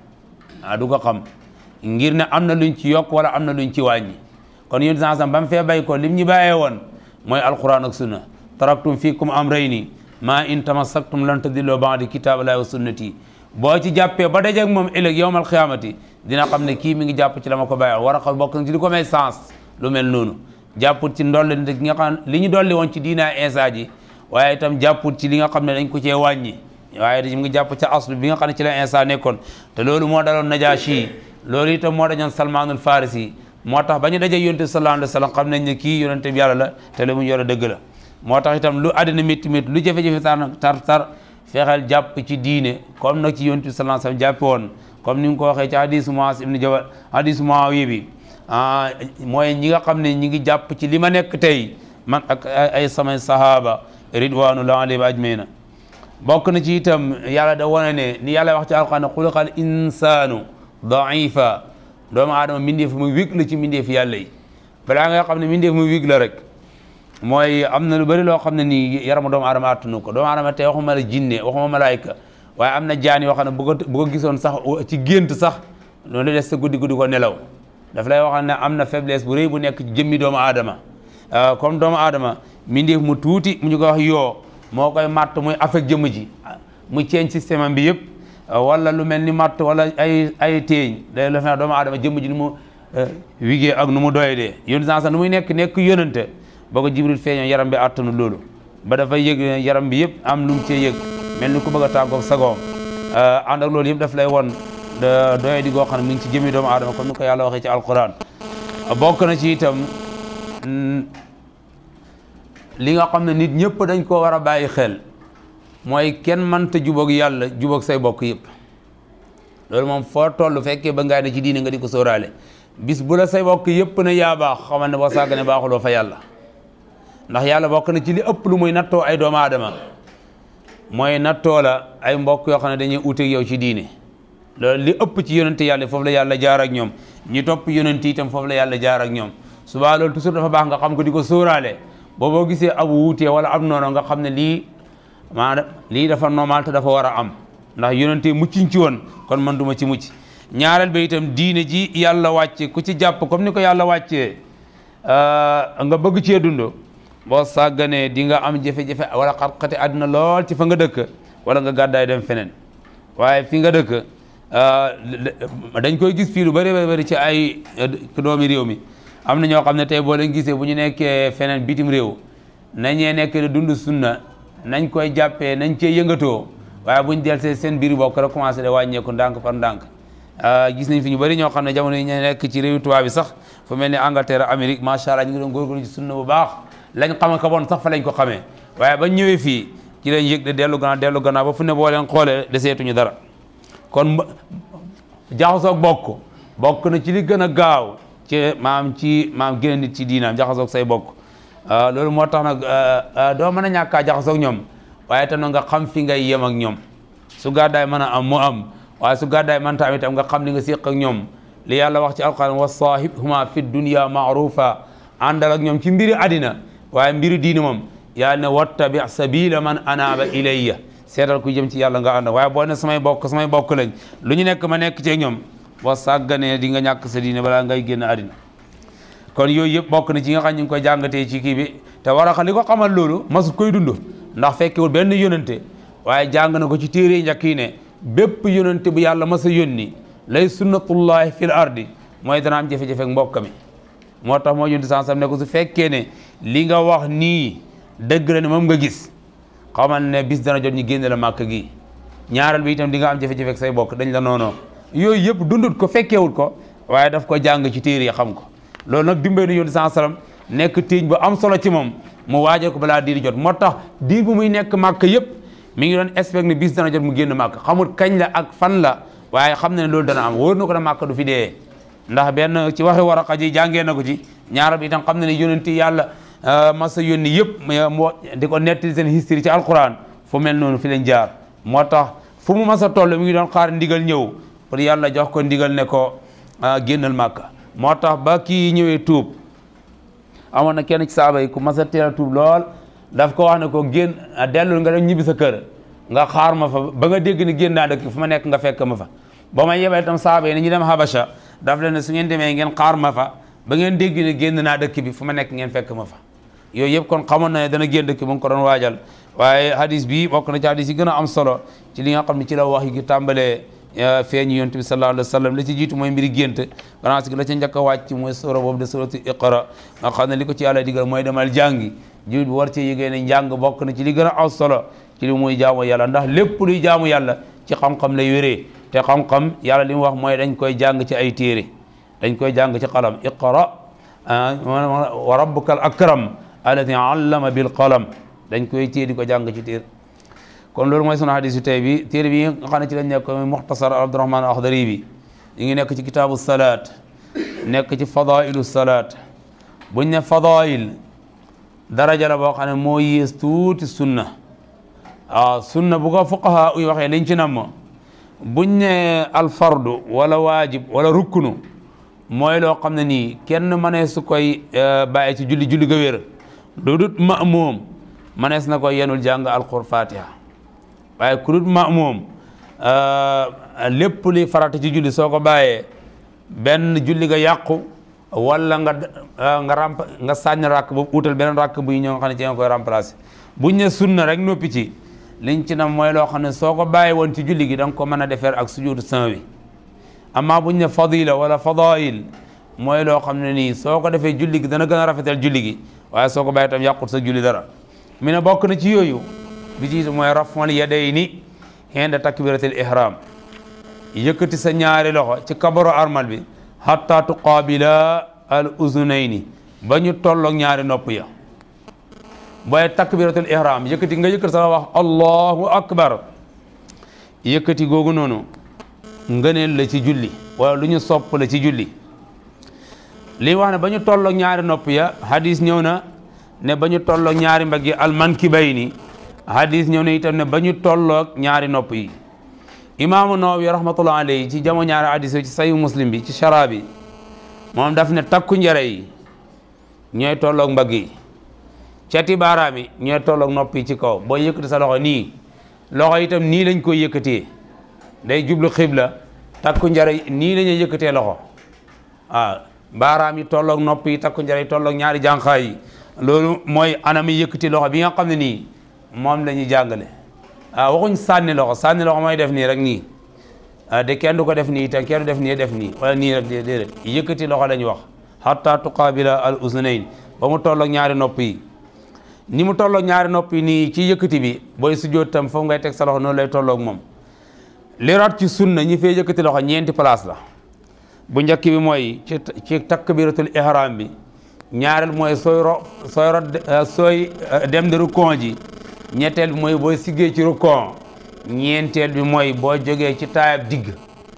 xam du ko xam ngir ne am na luñ ci yokk wala am na luñ ci wàññi kon yonent sallallahu alayhi wasallam ba mu fee bay ko lim ñu bàyyee woon mooy alquran ak sunna taraktum fiikum amrayni ma in tamassaktum lan tadillu ba'di kitaabillahi wa sunnati boo ci jàppee ba dajeeg moom ëllëg yawmal xiyaamati dina xam ne kii mi ngi jàpp ci la ma ko bàyyi Waraqa bokk na ci li ko may sens lu mel noonu jàpput ci ndolli gi nga xam li ñu dolli woon ci diina Isa ji waaye itam jàpput ci li nga xam ne dañ ko cee wàññi waaye mu ngi jàpp ci aslu bi nga xam ne ci la Isa nekkoon te loolu moo daloon Najashi loolu itam moo dañoon Salmaanul Farisi moo tax ba ñu dajee yonent sallallahu alayhi wa sallam xam nañ ne kii yonente bi yàlla la te lu mu yore dëgg la moo tax itam lu àddina métti métti lu jafe-jafe tar fexeel jàpp ci diine comme nag ci yonent bi sallallahu alayhi wa sallam jàppe woon comme ni nga ko waxee ci hadisu Muaz ibn Jabal hadisu Muawiya bi mooy ñi nga xam ne ñi ngi jàpp ci li ma nekk tey man ak ay samay sahaba ridwanullahi alayhim ajmaina bokk na ci itam yàlla da wane ne ni yàlla wax ci alquran xuliqal insanu daifa doomu aadama mbindeef muy wig la ci mbindeef yàlla yi balaa nga xam ne mbindeef muy wig la rek mooy am na lu bëri loo xam ne nii yaramu doomu aadama attunu ko doomu aadama tey waxuma la jinne waxuma malaayka waaye am na jaan yoo xam ne bu ko gisoon sax ci gént sax loolu des sa guddi ko nelaw daf lay wax ne am na faiblesse bu rëy bu nekk ci jëmmi doomu aadama comme doomu aadama mbindeef mu tuuti mu ñu ko wax yoo moo koy matt muy affect jëmm ji mu ceeñ système am bi yëpp wala lu mel ni matt wala ay teeñ day la fe doomu aadama jëmm ji nu mu wigee ak nu mu doy dee yónni sax nu muy nekk yónante boo ko Jibril feeñoo yaram bi attanu loolu ba dafay yëg yaram bi yëpp am lu mu cee yëg mel ni ku bëgg a tàggoog sagoom ànd ak loolu yëpp daf lay won doye di goo xam ne mi ngi ci jëmmi doomu aadama comme ni ko yàlla waxee ci alquran bokk na ci itam li nga xam ne nit ñëpp dañ koo war a bàyyi xel mooy kenn mënta jubóog yàlla jubóog say bokk yëpp loolu moom foo toll fekkee ba ngaay ne ci diine nga di ko sóoraale bis bu la say bokk yëpp ne yaa baax xamal ne boo sàggane baaxuloo fa yàlla ndax yàlla bokk na ci li ëpp lu muy nattoo ay doomu aadama mooy nattoo la ay mbokk yoo xam ne dañuy uteeg yow ci diine loolu li ëpp ci yonente yàlla foofu la yàlla jaar ak ñoom ñi topp yonente itam foofu la yàlla jaar ak ñoom subaa loolu toujours dafa baax nga xam ko di ko sóoraale boo gisee ab wuutee wala ab noono nga xam ne lii dafa normal te dafa war a am ndax yonente mucciñ ci woon kon man duma ci mucc ñaareel ba itam diine ji yàlla wàcce ku ci jàpp comme ni ko yàlla wàccee nga bëgg cee dund boo sàgganee di nga am jafe-jafe wala xat-xate àddina lool ci fa nga dëkk wala nga gàddaay dem feneen waaye fi nga dëkk dañ koy gis fii lu bëri ci ay doomi réew mi am na ñoo xam ne tey boo leen gisee bu ñu nekkee feneen bitim réew nañee nekk di dund sunna nañ koy jàppee nañ cee yëngatoo waaye buñ delsee seen biir bokk rek commencé de wàññeeku ndànk par ndànk gis nañ fi ñu bëri ñoo xam ne jamono yi ñu nekk ci réew tubaab bi sax fu mel ni Angleterre Amérique macha allah ñu ngi doon góorgóorlu ci sunna bu baax lañ xam ko bon sax fa lañ ko xamee waaye ba ñëwee fii ci lañ yëg de dellu gannaaw ba fu ne boo leen xoolee deseetuñu dara kon jaxasoog bokk na ci li gën a gaaw ci maam génn nit ci diinaam jaxasoog say bokk loolu moo tax nag doo mën a ñàkkaa jaxasoog ñoom waaye tam nga xam fi ngay yem ak ñoom su gàddaay mën a am mu am waaye su gàddaay man tamit tam nga xam li nga séq ak ñoom li yàlla wax ci alquran wa saahibhuma fi dunya maarufa àndal ak ñoom ci mbiri àddina waaye mbiri diini moom yàlla ne wattabi sabila man anaaba ilayya seetal ku jëm ci yàlla nga ànd waaye boo ne samay bokk lañ lu ñu nekk ma nekk ci ñoom boo sàgganee di nga ñàkk sa diine balaa ngay génn àddina kon yooyu yëpp bokk na ci nga xam ñu ngi koy jàngatee ci kii bi te war a xam li ko xamal loolu masut koy dund ndax fekkewul benn yónante waaye jàng na ko ci téere njëkk yi ne bépp yónante bu yàlla mas a yónni lay sunnatullahi fil ardi mooy dana am jafe-jafe ak mbokk mi moo tax moo yónni sansam ne ko su fekkee ne li nga wax nii dëgg la ne moom nga gis xamal ne bis dana jot ñu génne la màkk gi ñaareel bi itam di nga am jafe-jafe ak say bokk dañ la noonoo yooyu yëpp dundut ko fekkeewul ko waaye daf ko jàng ci téere yi xam ko loolu nag dimbay nu yónni sansam nekk téeñ bu am solo ci moom mu waajal ko balaa diir jot moo tax diir bu muy nekk màkk yëpp mi ngi doon expect ne bis dana jot mu génn màkk xamul kañ la ak fan la waaye xam na ne loolu dana am wóor na ko ne màkk du fi dee ndax benn ci waxi Waraqa ji jàngee na ko ci ñaaral bi itam xam na ne yónenti yàlla masa yónni yëpp moo di ko nettali seen history ci alquran fu mel noonu fi leen jaar moo tax fu mu masa toll mi ngi doon xaar ndigal ñëw pour yàlla jox ko ndigal ne ko génnal màkk moo tax ba kii ñëwee tuub amoon na kenn ci saaba yi ku masa teel a tuub lool daf ko wax ne ko génn dellul nga dem ñibbi sa kër nga xaar ma fa ba nga dégg ni génn naa dëkk fu ma nekk nga fekk ma fa ba ma yebal itam saaba yi ni ñu dem Habasha daf leen ne su ngeen demee ngeen xaar ma fa ba ngeen dégg ni génn naa dëkk bi fu ma nekk ngeen fekk ma fa yooyu yëpp kon xamoon na ne dana génn dëkk bi mu ngi ko doon waajal waaye hadis bi bokk na ci hadis yi gën a am solo ci li nga xam ne ci la wax yi tàmbalee feeñu yonent bi sallallahu alayhi wa sallam la ci jiitu mooy mbiri gént gannaaw si la ca njëkk a wàcc mooy sura boobu de suratu iqra nga xam ne li ko ci yàlla digal mooy demal jàngi jiwit bi war ci yëgee ne njàng bokk na ci li gën a am solo ci li muy jaamu yàlla ndax lépp luy jaamu yàlla ci xam-xam lay wéree te xam-xam yàlla li mu wax mooy dañ koy jàng ci ay téere dañ koy jàng ci qalam iqra wa rabbukal akram alladi allama bil qalam dañ koy téye di ko jàng ci téere kon loolu mooy sunu hadis yu tey bi téere bi nga xam ne ci lañ nekk mooy muxtasar Abdurahman Akhdari bi ñu ngi nekk ci kitaabu salaat nekk ci fadailu salaat buñ ne fadail daraja la boo xam ne moo yées tuuti sunna sunna bu ko fuqaha uy waxee liñ ci namm buñ ne alfardu wala waajib wala rukkunu mooy loo xam ne nii kenn mënees su koy bàyyi ci julli ga wér lu dut ma'muum mënees na koy yenul jàng alqur fatiha waaye ku dut ma'muum lépp li farata ci julli soo ko bàyyee benn julli ga yàqu wala nga sànni rakk boobu utal beneen rakk bu ñëw nga xam ne ci nga koy remplacer buñ ne sunna rek noppi ci liñ ci nam mooy loo xam ne soo ko bàyyi woon ci julli gi da nga ko mën a defeer ak sujudu sahwi amma buñ ne fadila wala fadail mooy loo xam ne nii soo ko defee julli gi dana gën a rafetal julli gi waaye soo ko bàyyi tam yàqut sa julli dara mi ne bokk na ci yooyu bi ci mooy raf'ul yadayni inda takbiratul ihram yëkkati sa ñaari loxo ci kabaru armal bi hatta tuqabila al uzunayni ba ñu tolloog ñaari nopp ya booy takbiratul ihram yëkkati nga yëkkati sa wax allahu akbar yëkkati googu noonu ngëneel la ci julli wala lu ñu sopp la ci julli li wax ne ba ñu tolloog ñaari nopp ya hadis ñëw na ne ba ñu tolloog ñaari mbagg yi almankibayni hadis ñëw na itam ne ba ñu tolloog ñaari nopp yi imaamu Nawawi rahmatullah alayhi ci jamo ñaari hadis ci sayu muslim bi ci shara bi moom daf ne takku njare yi ñooy tolloog mbagg yi cati baaraam yi ñooy tolloog nopp yi ci kaw boo yëkkati sa loxo nii loxo itam nii lañ koy yëkkatee day jublu xibla takku njare nii la ñuy yëkkatee loxo baaraam yi tolloog nopp yi takku njare yi tolloog ñaari jànqaay yi loolu mooy anam yi yëkkati loxo bi nga xam ne nii moom la ñuy jàngale waxuñ sànni loxo mooy def nii rek nii de kenn du ko def nii te kenn du def nii def nii wala nii rek déedéet yëkkati loxo la ñu wax hatta tuqabila al uznayn ba mu tolloog ñaari nopp yi ni mu tolloog ñaari nopp yi nii ci yëkkati bi booy sujjóot tam foofu ngay teg sa loxo noonu lay tolloog moom li rat ci sunna ñi fay yëkkati loxo ñeenti place la bu njëkk bi mooy ci takbiratul ihram bi ñaareel mooy sooy dem de rukon ji ñetteel bi mooy boo siggee ci rukon ñeenteel bi mooy boo jógee ci taayab digg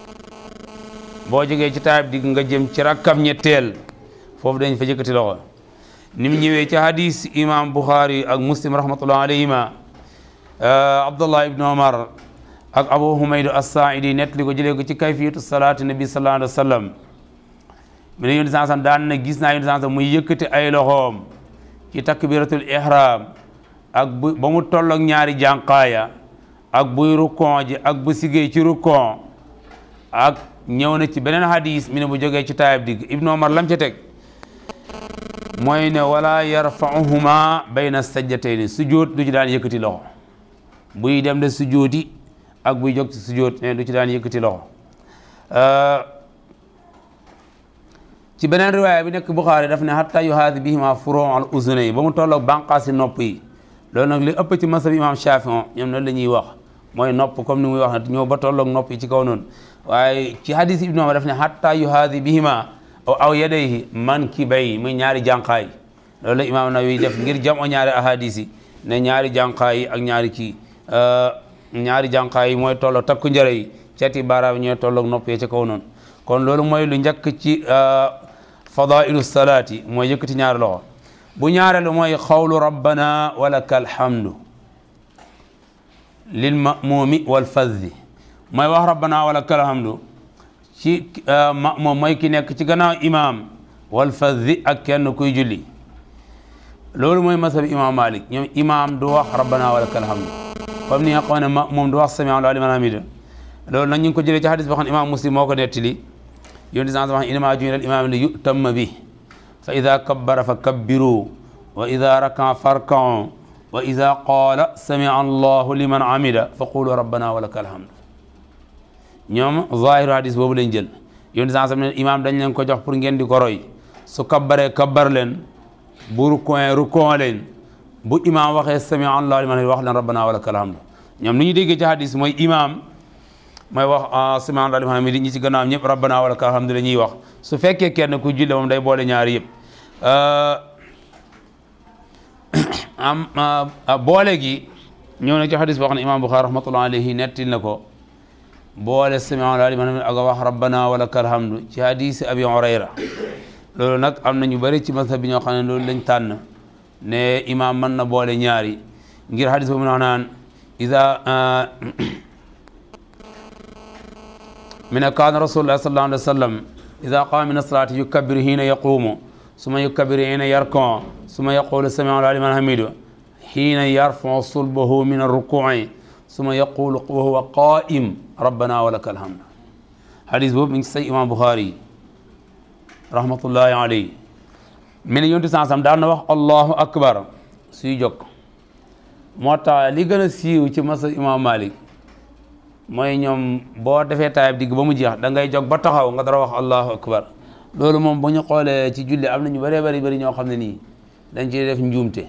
nga jëm ci rakkam ñetteel foofu dañ fa yëkkati loxo ni mu ñëwee ci hadis imam Bukhari ak Muslim rahmatullah alayhima Abdullah ibn Omar ak Abu Humayd as-Sa'idi nettali ko jëlee ko ci kayfiyatu salaati nabi sallallahu alayhi wa sallam mi ne yonent sallam daan na gis naa yonent sallam muy yëkkati ay loxoom ci takbiratul ihram ak ba mu tolloog ñaari jànqaaya ak buy rukon ji ak bu siggee ci rukon ak ñëw na ci beneen hadis mi ne bu jógee ci taayab digg Ibn Omar lam ca teg mooy ne wala yarfa'uhuma bayna sajdatayni sujjóot du ci daan yëkkati loxo buy dem de sujjóoti ak buy jóg ci sujjóot ne du ci daan yëkkati loxo ci beneen riwaaya bi nekk Buxaari daf ne hatta yuhaadi bihima furu' al uzunay ba mu tolloog bànqaasi nopp yi loolu nag li ëpp ci masab imam Shaafi'i ñoom noonu la ñuy wax mooy nopp comme ni muy wax ne ñëw ba tolloog nopp yi ci kaw noonu waaye ci hadis Ibn Umar daf ne hatta yuhaadi bihima aw yadayhi mankibay muy ñaari jànqaay loolu la imam Nawawi def ngir jam o ñaari ahadis yi ne ñaari jànqaay yi ak ñaari jànqaay yi mooy tolloog takku njëre yi cati baaraam ñooy tolloog nopp yi ci kaw noonu kon loolu mooy lu njëkk ci fadailu salaati mooy yëkkati ñaari loxo bu ñaareelu mooy xawlu rabbana walaka alhamdu lil ma'mumi wal fazzi mooy wax rabbana walaka alhamdu ci ma'mum mooy ki nekk ci gannaaw imam wal fazzi ak kenn kuy julli loolu mooy masabi imam Malik ñoom imam du wax rabbana walaka alhamdu comme ni nga xam ne ma'mum du wax sami Allahu liman hamida loolu nag ñu ngi ko jëlee ci hadis boo xam ne imam Muslim moo ko nettali yonent bi wax innamaa ju'ila al-imaamu li yu'tamma bihi fa idaa kabbara fa kabbiru wa idaa raka'a farka'u wa idaa qaala sami'a Allahu liman hamida fa qulu rabbana wa lakal hamd ñoom zaahiru hadis boobu lañ jël yonent bi ne imaam dañ leen ko jox pour ngeen di ko roy su kabbaree kabbar leen bu rukon leen bu imaam waxee sami'a Allahu liman hamida wax leen rabbana wa lakal hamd ñoom ni ñu déggee ci hadis mooy imaam mooy wax sami'a Allahu liman hamida ñi ci gannaaw ñëpp rabbana wa lakal hamdu la ñuy wax su fekkee kenn ku julli moom day boole ñaari yëpp boole gi ñëw na ci hadis boo xam ne imam Bukhari rahmatullahi alayhi nettil na ko boole sami'a Allahu liman hamida ak wax rabbana wa lakal hamdu ci hadis Abi Hurayra loolu nag am na ñu bëri ci mazhab bi ñoo xam ne loolu lañ tànn ne imam mën na boole ñaari ngir hadis boobu wax naan ida من كان رسول الله صلى الله عليه وسلم إذا قام من الصلاة يكبر حين يقوم ثم يكبر حين يركع ثم يقول سمع الله لمن حمده حين يرفع صلبه من الركوع ثم يقول وهو قائم ربنا ولك الحمد حديث بوب من سي إمام بخاري رحمة الله عليه من يونت سانسام دارنا wax الله أكبر suy jóg moo tax li gën a siiw ci masa Imam Malik mooy ñoom boo defee taayab digg ba mu jeex da ngay jóg ba taxaw nga dara wax allahu akbar loolu moom bu ñu xoolee ci julli am na ñu bëree bëri ñoo xam ne nii dañ ciy def njuumte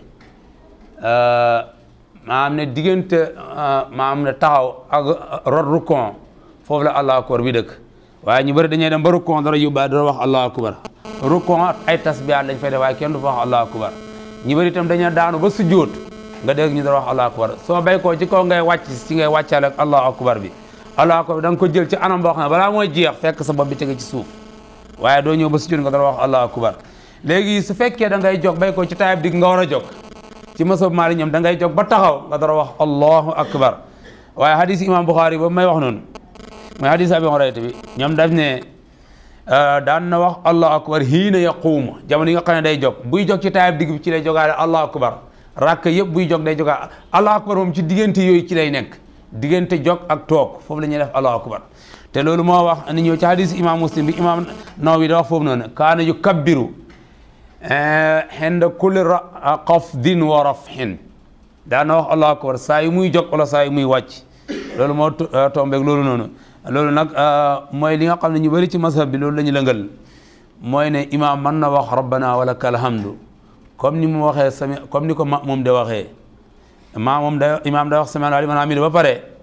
maam ne diggante maam ne taxaw ak rot rukon foofu la allahu akbar bi dëkk waaye ñu bëri dañuy dem ba rukon dara yóbbaale dara wax allahu akbar rukon ay tasbihaat lañ fay def waaye kenn du fa wax allahu akbar ñu bëri itam dañuy daanu ba sujjóot nga dégg ñu dara wax allahu akbar soo bay ko ci kaw ngay wàcc ci ngay wàccaale ak allahu akbar bi allahu akbar da nga ko jël ci anam boo xam ne balaa mooy jeex fekk sa bopp bi tege ci suuf waaye doo ñëw ba sujjóot nga dara wax allahu akbar léegi su fekkee da ngay jóg bay ko ci taayab digg nga war a jóg ci masab Maali ñoom da ngay jóg ba taxaw nga dara wax allahu akbar waaye hadis imam Bukhari ba may wax noonu mooy hadis Abi Hurayra bi ñoom daf ne daan na wax allahu akbar hiina yaquum jamono yi nga xam ne day jóg buy jóg ci taayab digg bi ci lay jógaale allahu akbar rakk yëpp buy jóg day jógaa allahu akbar moom ci diggante yooyu ci lay nekk diggante jóg ak toog foofu la ñuy def allahu akbar te loolu moo wax ni ñëw ci hadis imam Muslim bi imam Nawawi da wax foofu noonu kaana yukabbiru inda kulli xafdin wa rafhin daana wax allahu akbar saa yu muy jóg wala saa yu muy wàcc loolu moo tombeeg loolu noonu loolu nag mooy li nga xam ne ñu bëri ci mazhab bi loolu la ñu lëngal mooy ne imam mën na wax rabbana wa lakal hamdu comme ni mu waxee comme ni ko moom de waxee imam da wax sami Allahu liman hamidah ba pare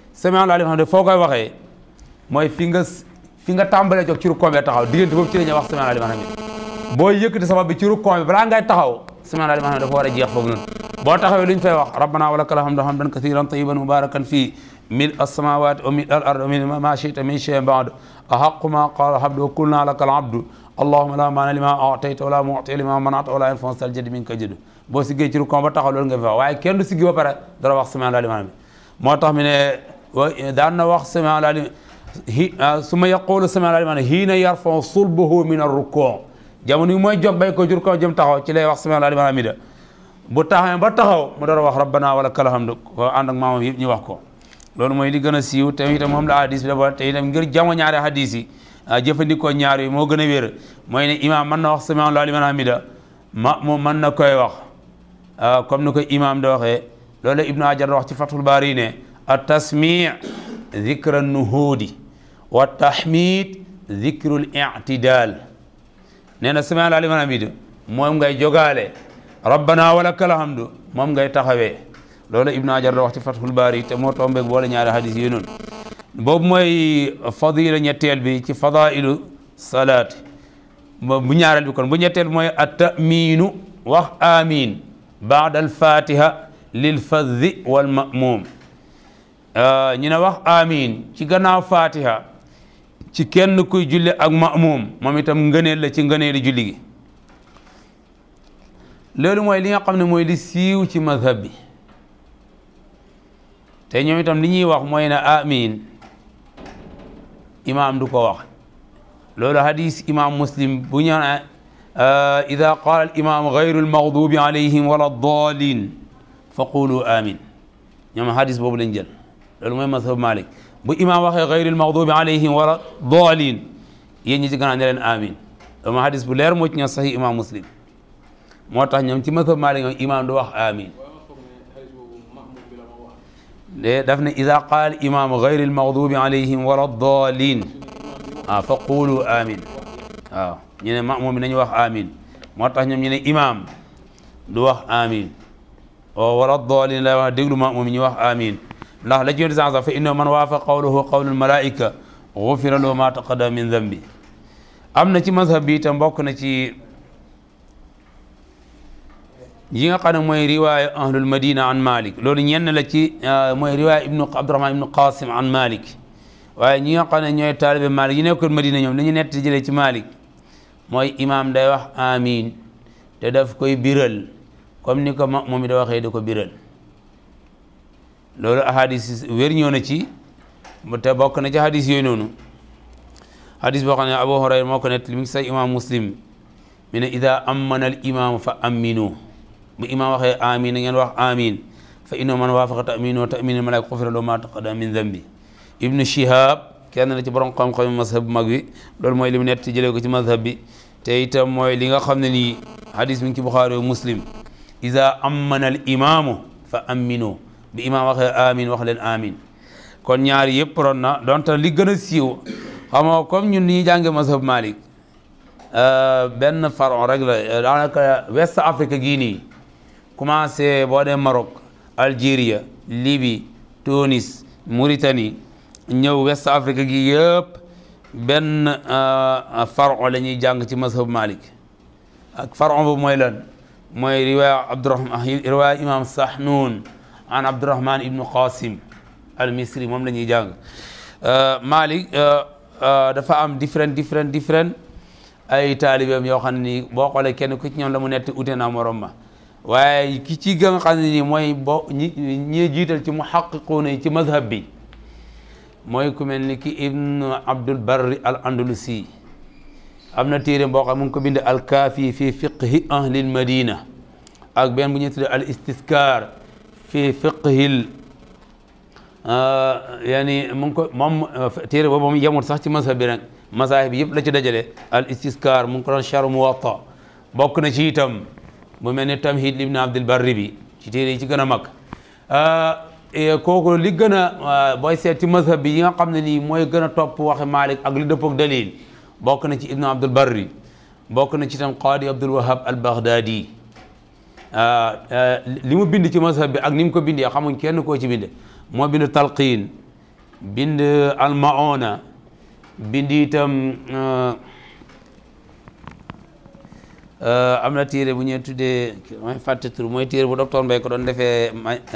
sami Allahu liman hamidah foo koy waxee mooy fi nga tàmbalee jóg ci rukkoo bi taxaw diggante boobu ci la ñuy wax sami Allahu liman hamidah boo yëkkati sabab bi ci rukkoo bi balaa ngay taxaw sami Allahu liman hamidah dafa war a jeex foofu noonu boo taxawee lu ñu fay wax rabbana wa lakal hamdu hamdan kathiran tayyiban mubarakan fii mil as-samawati wa mil al-ardi wa mil ma shi'ta min shay'in ba'd ahaqqu ma qala al-abdu wa qulna lakal abdu allahumma la maani'a lima a'tayta wa la mu'tiya lima mana'ta wa la yanfa'u zal jaddi minka jaddu boo siggee ci rukkoo ba taxaw loolu nga fi wax waaye kenn du siggi ba pare dara wax sami Allahu liman hamidah moo tax mi ne daan na wax sami Allahu liman summa yaqulu sami Allahu liman hiina yarfa'u sulbuhu min ar-ruku' jamono yi mooy jóg bay ko jur ko jëm taxaw ci lay wax sami Allahu liman hamidah bu taxawee ba taxaw mu door a wax rabbana wa lakal hamdu ko ànd ak maamam yëpp ñu wax ko loolu mooy li gën a siiw te itam moom la hadis bi dafa te itam ngir jamo ñaari hadis yi jëfandikoo ñaar yi moo gën a wér mooy ne imam mën na wax sami Allahu liman hamidah moom mën na koy wax comme ni ko imam da waxee loolu Ibnu Hajar wax ci Fathul Bari ne at-tasmi' dhikra nuhudi wa tahmid dhikrul i'tidal nee na sami Allahu liman hamidah moom ngay jogaale rabbana wa lakal hamdu moom ngay taxawee loolu Ibnu Hajar da wax ci Fathul Bari te moo tombeeg boole ñaari hadis yi noonu boobu mooy fadila ñetteel bi ci fadailu salaat bu ñaareel bi kon bu ñetteel mooy at-ta'minu wax amin baada al-fatiha lil fadhi wal ma'mum ñu ne wax amin ci gannaaw fatiha ci kenn kuy julli ak ma'mum moom itam ngëneel la ci ngëneeli julli gi loolu mooy li nga xam ne mooy li siiw ci mazhab bi te ñoom itam li ñuy wax mooy ne amin imam du ko wax loolu hadis imam muslim bu ñu ne ida qaala al imam gayru almaghdubi alayhim wala ddaalin fa qulu amin ñoom hadis boobu lañ jël loolu mooy mazhab malik bu imam waxee gayru almaghdubi alayhim wala ddaalin yéen ñi ci gannaaw ne leen amin loolu mooy hadis bu leer moo ci ñoo sahih imam muslim moo tax ñoom ci mazhab malik ñoom imam du wax amin de daf ne ida qaala imam gayri almaghdubi alayhim wala ddaalin fa qulu amin waaw ñu ne maamum bi nañu wax amin moo tax ñoom ñu ne imam du wax amin wala ddaalin la wax déglu maamum yi ñu wax amin ndax la ci yonent sax fa innahu man waafaqa qawluhu qawlul malaika ghufira lahu ma taqaddama min dhanbi am na ci mazhab bi itam bokk na ci yi nga xam ne mooy riwaaya ahlul madina an malik loolu ñenn la ci mooy riwaaya abdurahman ibnu qasim an malik waaye ñi nga xam ne ñooy taalibe malik yi nekkoon madina ñoom li ñu nett jëlee ci malik mooy imam day wax amin te daf koy biral comme ni ko moom da waxee da ko biral loolu ahadis wér ñëw na ci te bokk na ci hadis yooyu noonu hadis boo xam ne abu hurayra moo ko nett li mu ngi say imam muslim mi ne ida amana al imam fa aminu bu imam waxee amin na ngeen wax amin fa innahu man waafaqa ta'minu ta'minu malaika ghufira lahu ma taqaddama min dhanbi ibnu shihab kenn la ci borom xam-xam mazhab bu mag bi loolu mooy li mu nett jëlee ko ci mazhab bi te itam mooy li nga xam ne nii hadis mi ngi ci buxaari wa muslim ida amana al imamu fa aminu bi imam waxee amin wax leen amin kon ñaari yëpp ron na donte li gën a siiw xam nga comme ñun ni ñuy jànge mazhab malik benn faron rek la daanaka West Afrique gii nii commencé boo dee Maroc Algérie Libye Tunis Mauritanie ñëw West Afrique gi yëpp benn faron la ñuy jàng ci mazhab malik ak faron boobu mooy lan mooy riwaaya Abdurahman riwaaya imam Sahnun an Abdurahman ibnu Qasim al Misri moom la ñuy jàng Malik dafa am different ay taalibeem yoo xam ne nii boo xoolee kenn ku ci ñoom la mu nett ute naa morom ma waaye ki ci gën a xam ne nii mooy ñi jiital ci muhaqqiquuna yi ci mazhab bi mooy ku mel ni ki ibnu Abdul Barri al Andalusi am na téere boo xam mu ngi ko bind al kaafi fi fiqhi ahlil madina ak benn bu ñuy tuddee al istiskar fi fiqhil yani mu ngi ko moom téere boobu moom yemul sax ci mazhab bi rek mazahib yëpp la ci dajale al istiskar mu ngi ko doon charh muwatta bokk na ci itam mu mel ne tamhid ibn Abdul Barri bi ci téere yi ci gën a mag kooku li gën a booy seet ci mazhab bi yi nga xam ne nii mooy gën a topp waxe Malik ak li dëppoog dalil bokk na ci ibn Abdul Barri bokk na ci itam Qadi Abdul Wahab al Baghdadi li mu bind ci mazhab bi ak ni mu ko bindee xamuñ kenn koo ci binde moo bind talqiin bind al-Mauna bind itam am na téere bu ñuy tuddee mooy fàtte tur mooy téere bu docteur Mbaye ko doon defee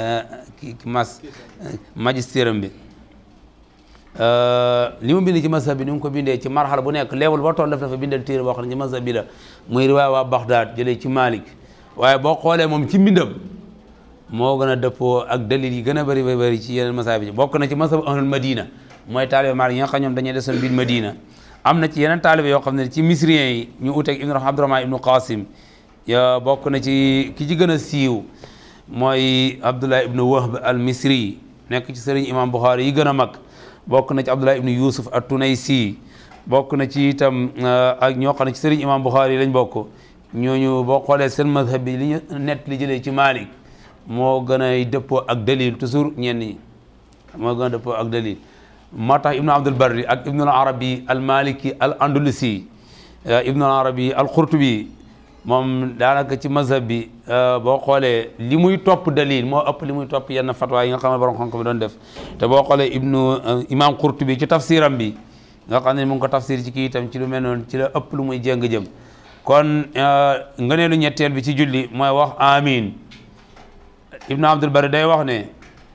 magistèram bi li mu bind ci mazhab bi ni mu ko bindee ci marxala bu nekk leewul ba toll dafa bindal téere boo xam ne ci mazhab bi la muy riwaaya waa Baghdad jëlee ci Malik waaye boo xoolee moom ci mbindam moo gën a dëppoo ak dalil yi gën a bëri ci yeneen mazhab yi bokk na ci mazhab ahlul Madina mooy taalibe Malik yi nga xam ñoom dañuy desoon biir Madina am na ci yeneen taalibe yoo xam ne ci misriyen yi ñu uteeg Abdurahman ibnu Qasim ya bokk na ci ki ci gën a siiw mooy Abdullah ibnu Wahb al Misri nekk ci sëriñ imam Bukhari yi gën a mag bokk na ci Abdullah ibnu Yusuf at Tunaysi bokk na ci itam ak ñoo xam ne ci sëriñ imam Bukhari yi lañ bokk ñooñu boo xoolee seen mazhab bi li ñu net li jëlee ci Malik moo gën a dëppoo ak dalil toujours ñenn ñi moo gën a dëppoo ak dalil moo tax ibnu Abdul Barri ak ibnu al Arabi al Maliki al Andalusi ibnu al Arabi al Qurtubi moom daanaka ci mazhab bi boo xoolee li muy topp dalil moo ëpp li muy topp yenn fatwa yi nga xam ne borom xam-xam bi doon def te boo xoolee imam Qurtubi ci tafsiram bi nga xam ne mu ngi ko tafsir ci kii itam ci lu mel noonu ci la ëpp lu muy jéng jëm kon ngëneelu ñetteel bi ci julli mooy wax amin ibnu Abdul Barri day wax ne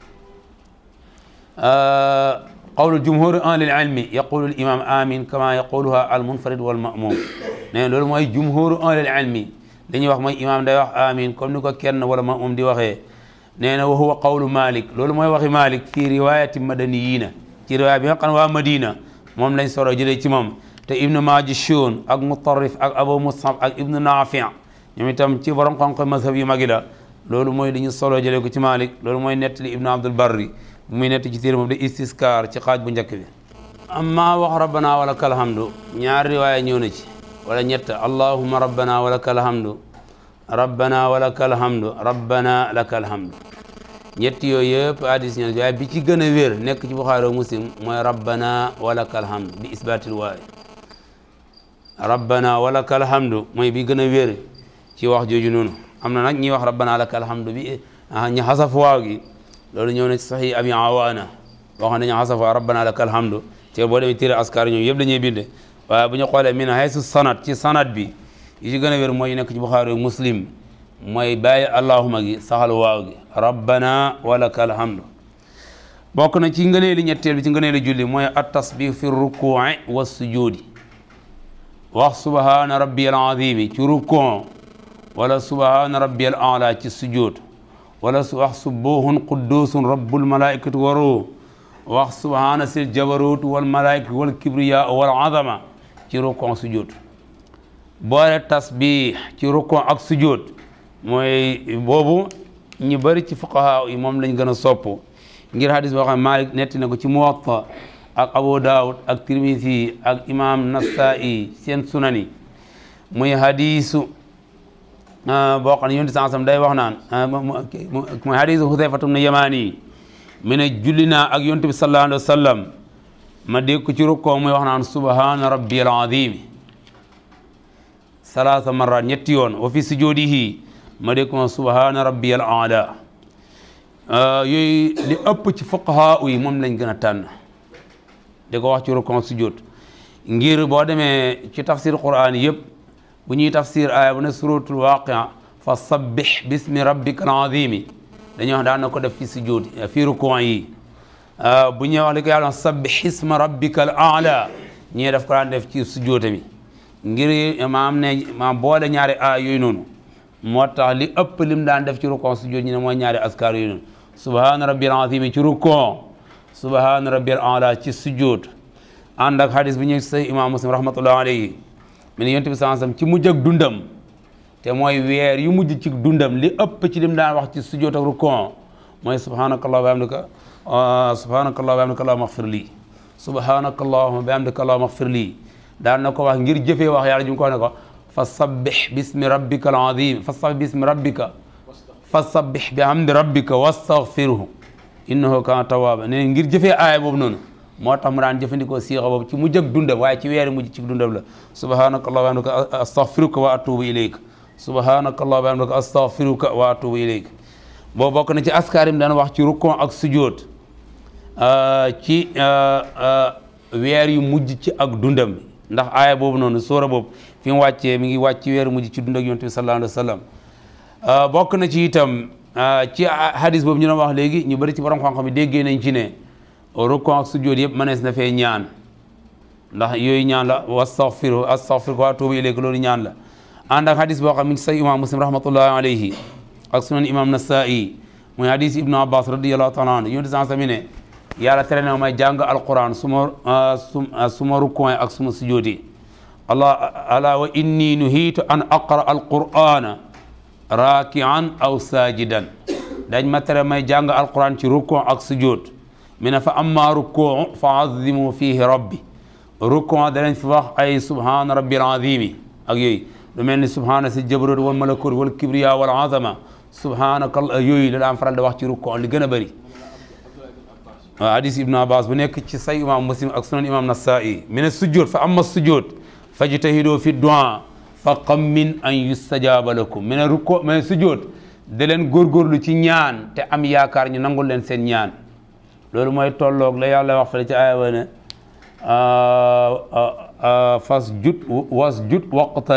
qawlu jumhur ahlil ilmi yaqulu al imam amin kama yaquluha al munfarid wal ma'mum nee loolu mooy jumhur ahlil ilmi li ñuy wax mooy imam day wax amin comme ni ko kenn wala ma'mum di waxee nee na wa huwa qawlu Malik loolu mooy waxi Malik fii riwayati madaniyina ci riwaaya bi nga xam ne waa Madina moom lañ soro jëlee ci moom te ibnu Majishun ak Mutarrif ak Abu Mus'ab ak ibnu Nafi' ñoom itam ci borom xam-xam mazhab yu magi la loolu mooy li ñu solo jëlee ko ci Malik loolu mooy nettali ibnu Abdul Barri bu muy nett ci téere moom de istiskar ci xaaj bu njëkk bi amma wax rabbana wa lakal hamdu ñaar riwaaya ñëw na ci wala ñett allahumma rabbana wa lakal hamdu rabbana wa lakal hamdu rabbana lakal hamdu ñett yooyu yëpp hadis ñëw waaye bi ci gën a wér nekk ci Buxaari wa Muslim mooy rabbana wa lakal hamdu bi isbaatil waaye rabbana wa lakal hamdu mooy bi gën a wér ci wax jooju noonu am na nag ñuy wax rabbana lakal hamdu bi ñu xasaf waaw gi loolu ñëw na ci saxi abi awaana boo xam ne ñu xasaf waaw rabbana lakal hamdu te boo demee téere askar ñoom yëpp dañuy bind waaye bu ñu xoolee min haysu sanad ci sanad bi yi ci gën a wér mooy nekk ci Buxaari Muslim mooy bàyyi allahuma gi saxal waaw gi rabbana wa lakal hamdu bokk na ci ngëneeli ñetteel bi ci ngëneeli julli mooy at tasbih fi ruku'i wa sujudi wax subhana rabbiyal azimi ci rukuu wala subhana rabbiyal a'la ci sujud wala wax subuhun quddusun rabbul malaikati wa ruh wax subhana sil jabarut wal malaikati wal kibriya wal azama ci rukuu sujud boole tasbih ci rukuu ak sujud mooy boobu ñu bëri ci fuqaha yi moom lañ gën a sopp ngir hadis boo xam ne Malik netti na ko ci Muwatta ak Abu Dawud ak Tirmisi ak imam Nasai seen sunani muy hadisu boo xam ne yonent sansam day wax naan mooy hadisu Hudayfatu ibn Yamani mu ne julli naa ak yonent bi sallallahu alayhi wa sallam ma dégg ko ci rukkoo muy wax naan subhana rabbiyal azim salaasa marrat ñetti yoon wa fi sujudihi ma dégg ko subhana rabbiyal a'la yooyu li ëpp ci fuqaha yi moom lañ gën a tànn di ko wax ci rukkoo sujud ngir boo demee ci tafsir Qur'an yëpp bu ñuy tafsir aaya bu ne suratul waqi'a fa sabbih bismi rabbikal azimi dañuy wax daan na ko def fi sujud fi rukkoo yi bu ñuy wax li ko yàlla sabbih isma rabbikal a'la ñii daf ko daan def ci sujud mi ngir maam ne maam boole ñaari aaya yooyu noonu moo tax li ëpp lim daan def ci rukkoo sujud ñu ne mooy ñaari askar yooyu noonu subhana rabbiyal azimi ci rukkoo subhana rabbiyal a'la ci sujud ànd ak hadis bi ñëw say imam Muslim rahmatullah alayhi mi ne yonent bi sansam ci mujj ak dundam te mooy weer yu mujj ci dundam li ëpp ci lim daan wax ci sujud ak rukkoo mooy subhanakallah wa bihamdika subhanakallah wa bihamdika allahumma ighfir li subhanakallah wa bihamdika allahumma ighfir li daan na ko wax ngir jëfee wax yàlla ju ko ne ko fa sabbih bismi rabbika al azim fa sabbih bismi rabbika fa sabbih bi hamdi rabbika wastaghfirhu innahu kana tawwaba ne ngir jëfee aaya boobu noonu moo tax mu daan jëfandikoo siixa boobu ci mujj ak dundam waaye ci weeri mujj ci dundam la subhanakallah wa bihamdika astaghfiruka wa atubu ilayk subhanakallah wa bihamdika astaghfiruka wa atubu ilayk boo bokk na ci askarim daan wax ci rukkoo ak sujud ci weer yu mujj ci ak dundam ndax aaya boobu noonu sóora boobu fi mu wàccee mi ngi wàcc ci weer mujj ci dund ak yonent bi sallallahu alayhi wa sallam bokk na ci itam ci hadis boobu ñu doon wax léegi ñu bëri ci borom xam-xam yi déggee nañ ci ne rukku ak sujjóot yëpp mënees na fee ñaan ndax yooyu ñaan la wastaghfiru wa atuubu ilayka loolu ñaan la ànd ak hadis boo xam mi ngi say imam muslim rahmatullahi alayhi ak sunan imam nasai muy hadis ibnu abbas radiyallahu taala anhu yonent sans mi ne yàlla tere na may jàng alquran suma rukkuwaay ak suma sujjóoti ala wa inni nuhiitu an aqra alqurana raakian aw saajidan dañ ma tere may jàng alquran ci rukku ak sujjóot mi ne fa amma rukku fa azimu fihi rabbi rukku danañ fi wax ay subhana rabbil azimi ak yooyu lu mel ni subhana si jabarut wal malakut wal kibriya wal azama subhanaka yooyu la daan faral di wax ci rukku li gën a bëri waaw hadis ibnu abbas bu nekk ci say imam muslim ak sunan imam nasai mi ne sujjóot fa amma sujjóot fajtahidoo fi du'a fa qam min an yustajaaba lakum mi ne rukku mi ne sujjóot da leen góorgóorlu ci ñaan te am yaakaar ñu nangul leen seen ñaan loolu mooy tolloog la yàlla wax fale ci aaya wa ne wasjud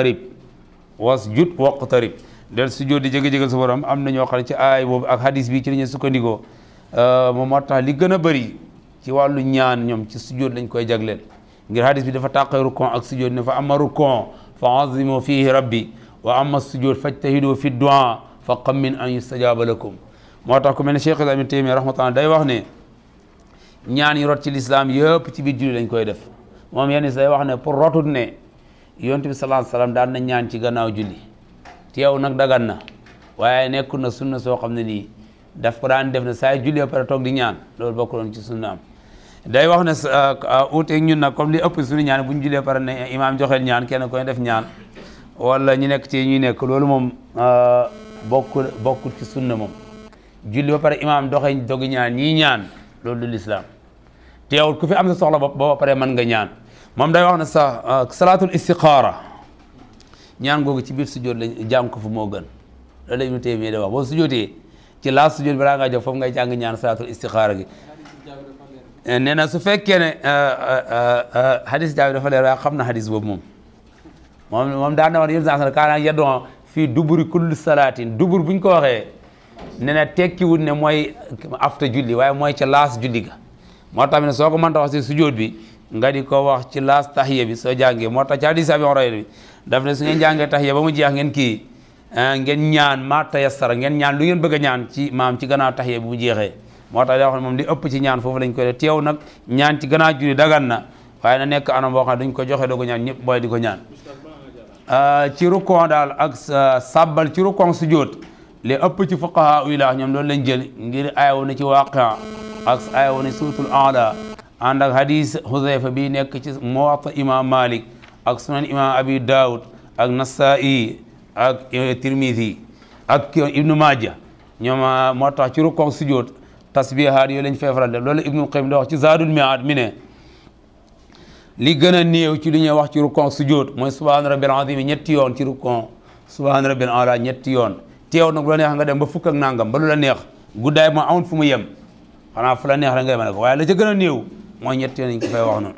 waqtarib del sujjóot di jege-jegal sa borom am na ñoo xam ne ci aay boobu ak hadis bi ci la ñu sukkandikoo moom moo tax li gën a bëri ci wàllu ñaan ñoom ci sujjóot lañ koy jagleel ngir hadis bi dafa tàqee rukon ak sujjóot ne fa amma rukon fa azimu fihi rabbi wa amma sujjóot fajtahidu fi du'a fa qam min an yustajaaba lakum moo tax ku mel ne Cheikh Ibn Taymiyya rahmatullah day wax ne ñaan yi rot ci lislaam yëpp ci biir julli lañ koy def moom yenn day wax ne pour rotut ne yonent bi sallallahu alayhi wasallam daan na ñaan ci gannaaw julli teew nag dagan na waaye nekkul na sunna soo xam ne nii daf ko daan def ne saa yu julli ba pare toog di ñaan loolu bokkuloon ci sunna am day wax ne uuteeg ñun nag comme li ëpp suñu ñaan bu ñu jullee pare ne imaam joxeel ñaan kenn koy def ñaan wala ñu nekk ci ñuy nekk loolu moom bokkul ci sunna moom julli ba pare imaam dogi ñaan ñii ñaan loolu du lislaam teewul ku fi am sa soxla ba pare mën nga ñaan moom day wax ne sax salaatul istiqaara ñaan googu ci biir sujjóot lañ jàng ko fu moo gën loolu la Ibnu Taymiyya da wax boo sujjóotee ci laas sujjóot balaa ngaa jóg foofu ngay jàng ñaan salaatul istiqaara gi nee na su fekkee ne hadis Jaabir dafa leer waaye xam na hadis boobu moom daan na wax yéen sens kaana yad'u fii duburi kulli salaatin dubur buñ ko waxee nee na tekkiwul ne mooy afta julli waaye mooy ca laas julli ga moo tax ne soo ko mënta wax si sujjóot bi nga di ko wax ci laas tahiya bi soo jàngee moo tax ci hadis Abi Hurayra bi daf ne su ngeen jàngee tahiya ba mu jeex ngeen kii ngeen ñaan ma tayassara ngeen ñaan lu ngeen bëgg a ñaan ci maam ci gannaaw tahiya bi bu jeexee moo tax da wax ne moom di ëpp ci ñaan foofu lañ koy def teew nag ñaan ci gannaaw julli dagan na waaye na nekk anam boo xam ne duñ ko joxe doo ko ñaan ñëpp booy di ko ñaan ci rukkoo daal ak sabbal ci rukkoo sujjóot li ëpp ci fuqaha ila ñoom loolu lañ jël ngir ayaw na ci Waaqia ak ayaw na suutul Aala ànd ak hadis Huzayfa bi nekk ci Muwatta imam Malik ak sunan imam Abi Daawud ak Nasaa'i ak Tirmidhi ak Ibnu Maaja ñoom moo tax ci rukkoo sujjóot tasbihaat yooyu lañ fay faral def loolu Ibnul Qayyim da wax ci Zaadul Mi'aad mi ne li gën a néew ci li ñuy wax ci rukkoo sujjóot mooy subhaana rabbil azim ñetti yoon ci rukkoo subhaana rabbil aala ñetti yoon teew nag bu la neex nga dem ba fukk ak nangam ba lu la neex guddaay moo amul fu mu yem xanaa fu la neex rek ngay mën a ko waaye la ca gën a néew mooy ñetti yoon ñu ko fay wax noonu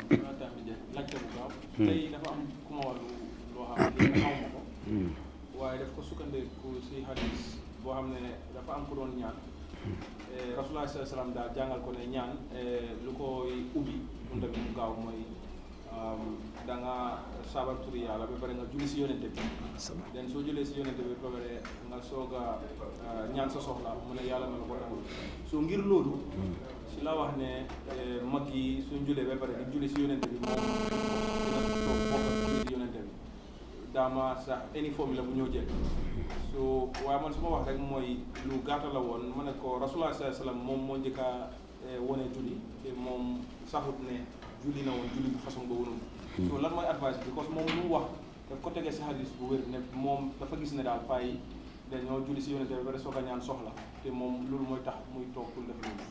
waaye daf ko sukkandiku si hadis boo xam ne dafa am ku doon ñaan Rasulullah sallallahu alayhi wa sallam daal jàngal ko ne ñaan lu koy ubbi mun tamit mu gaaw mooy da nga sabar turi yàlla ba pare nga julli si yonente bi den soo jullee si yonente bi ba pare nga soog a ñaan sa soxla mu ne yàlla na la ko nangul soo ngir loolu si la wax ne mag yi suñ jullee ba pare di julli si yonente bi moom dina toog bokk ak julli si yonente bi daama sax any formule bu ñëw jël so waaye man su ma wax rek mooy lu gàtta la woon ma ne ko Rasulullah sallallahu alayhi wasallam moom moo njëkk a wone julli te moom saxut ne julli na woon julli bu façon boobu noonu so lan mooy advice bi parce que moom lu mu wax daf ko tegee si hadis bu wér ne moom dafa gis ne daal fay dañoo julli si yonente bi ba soog a ñaan soxla te moom loolu mooy tax muy toog pour def loolu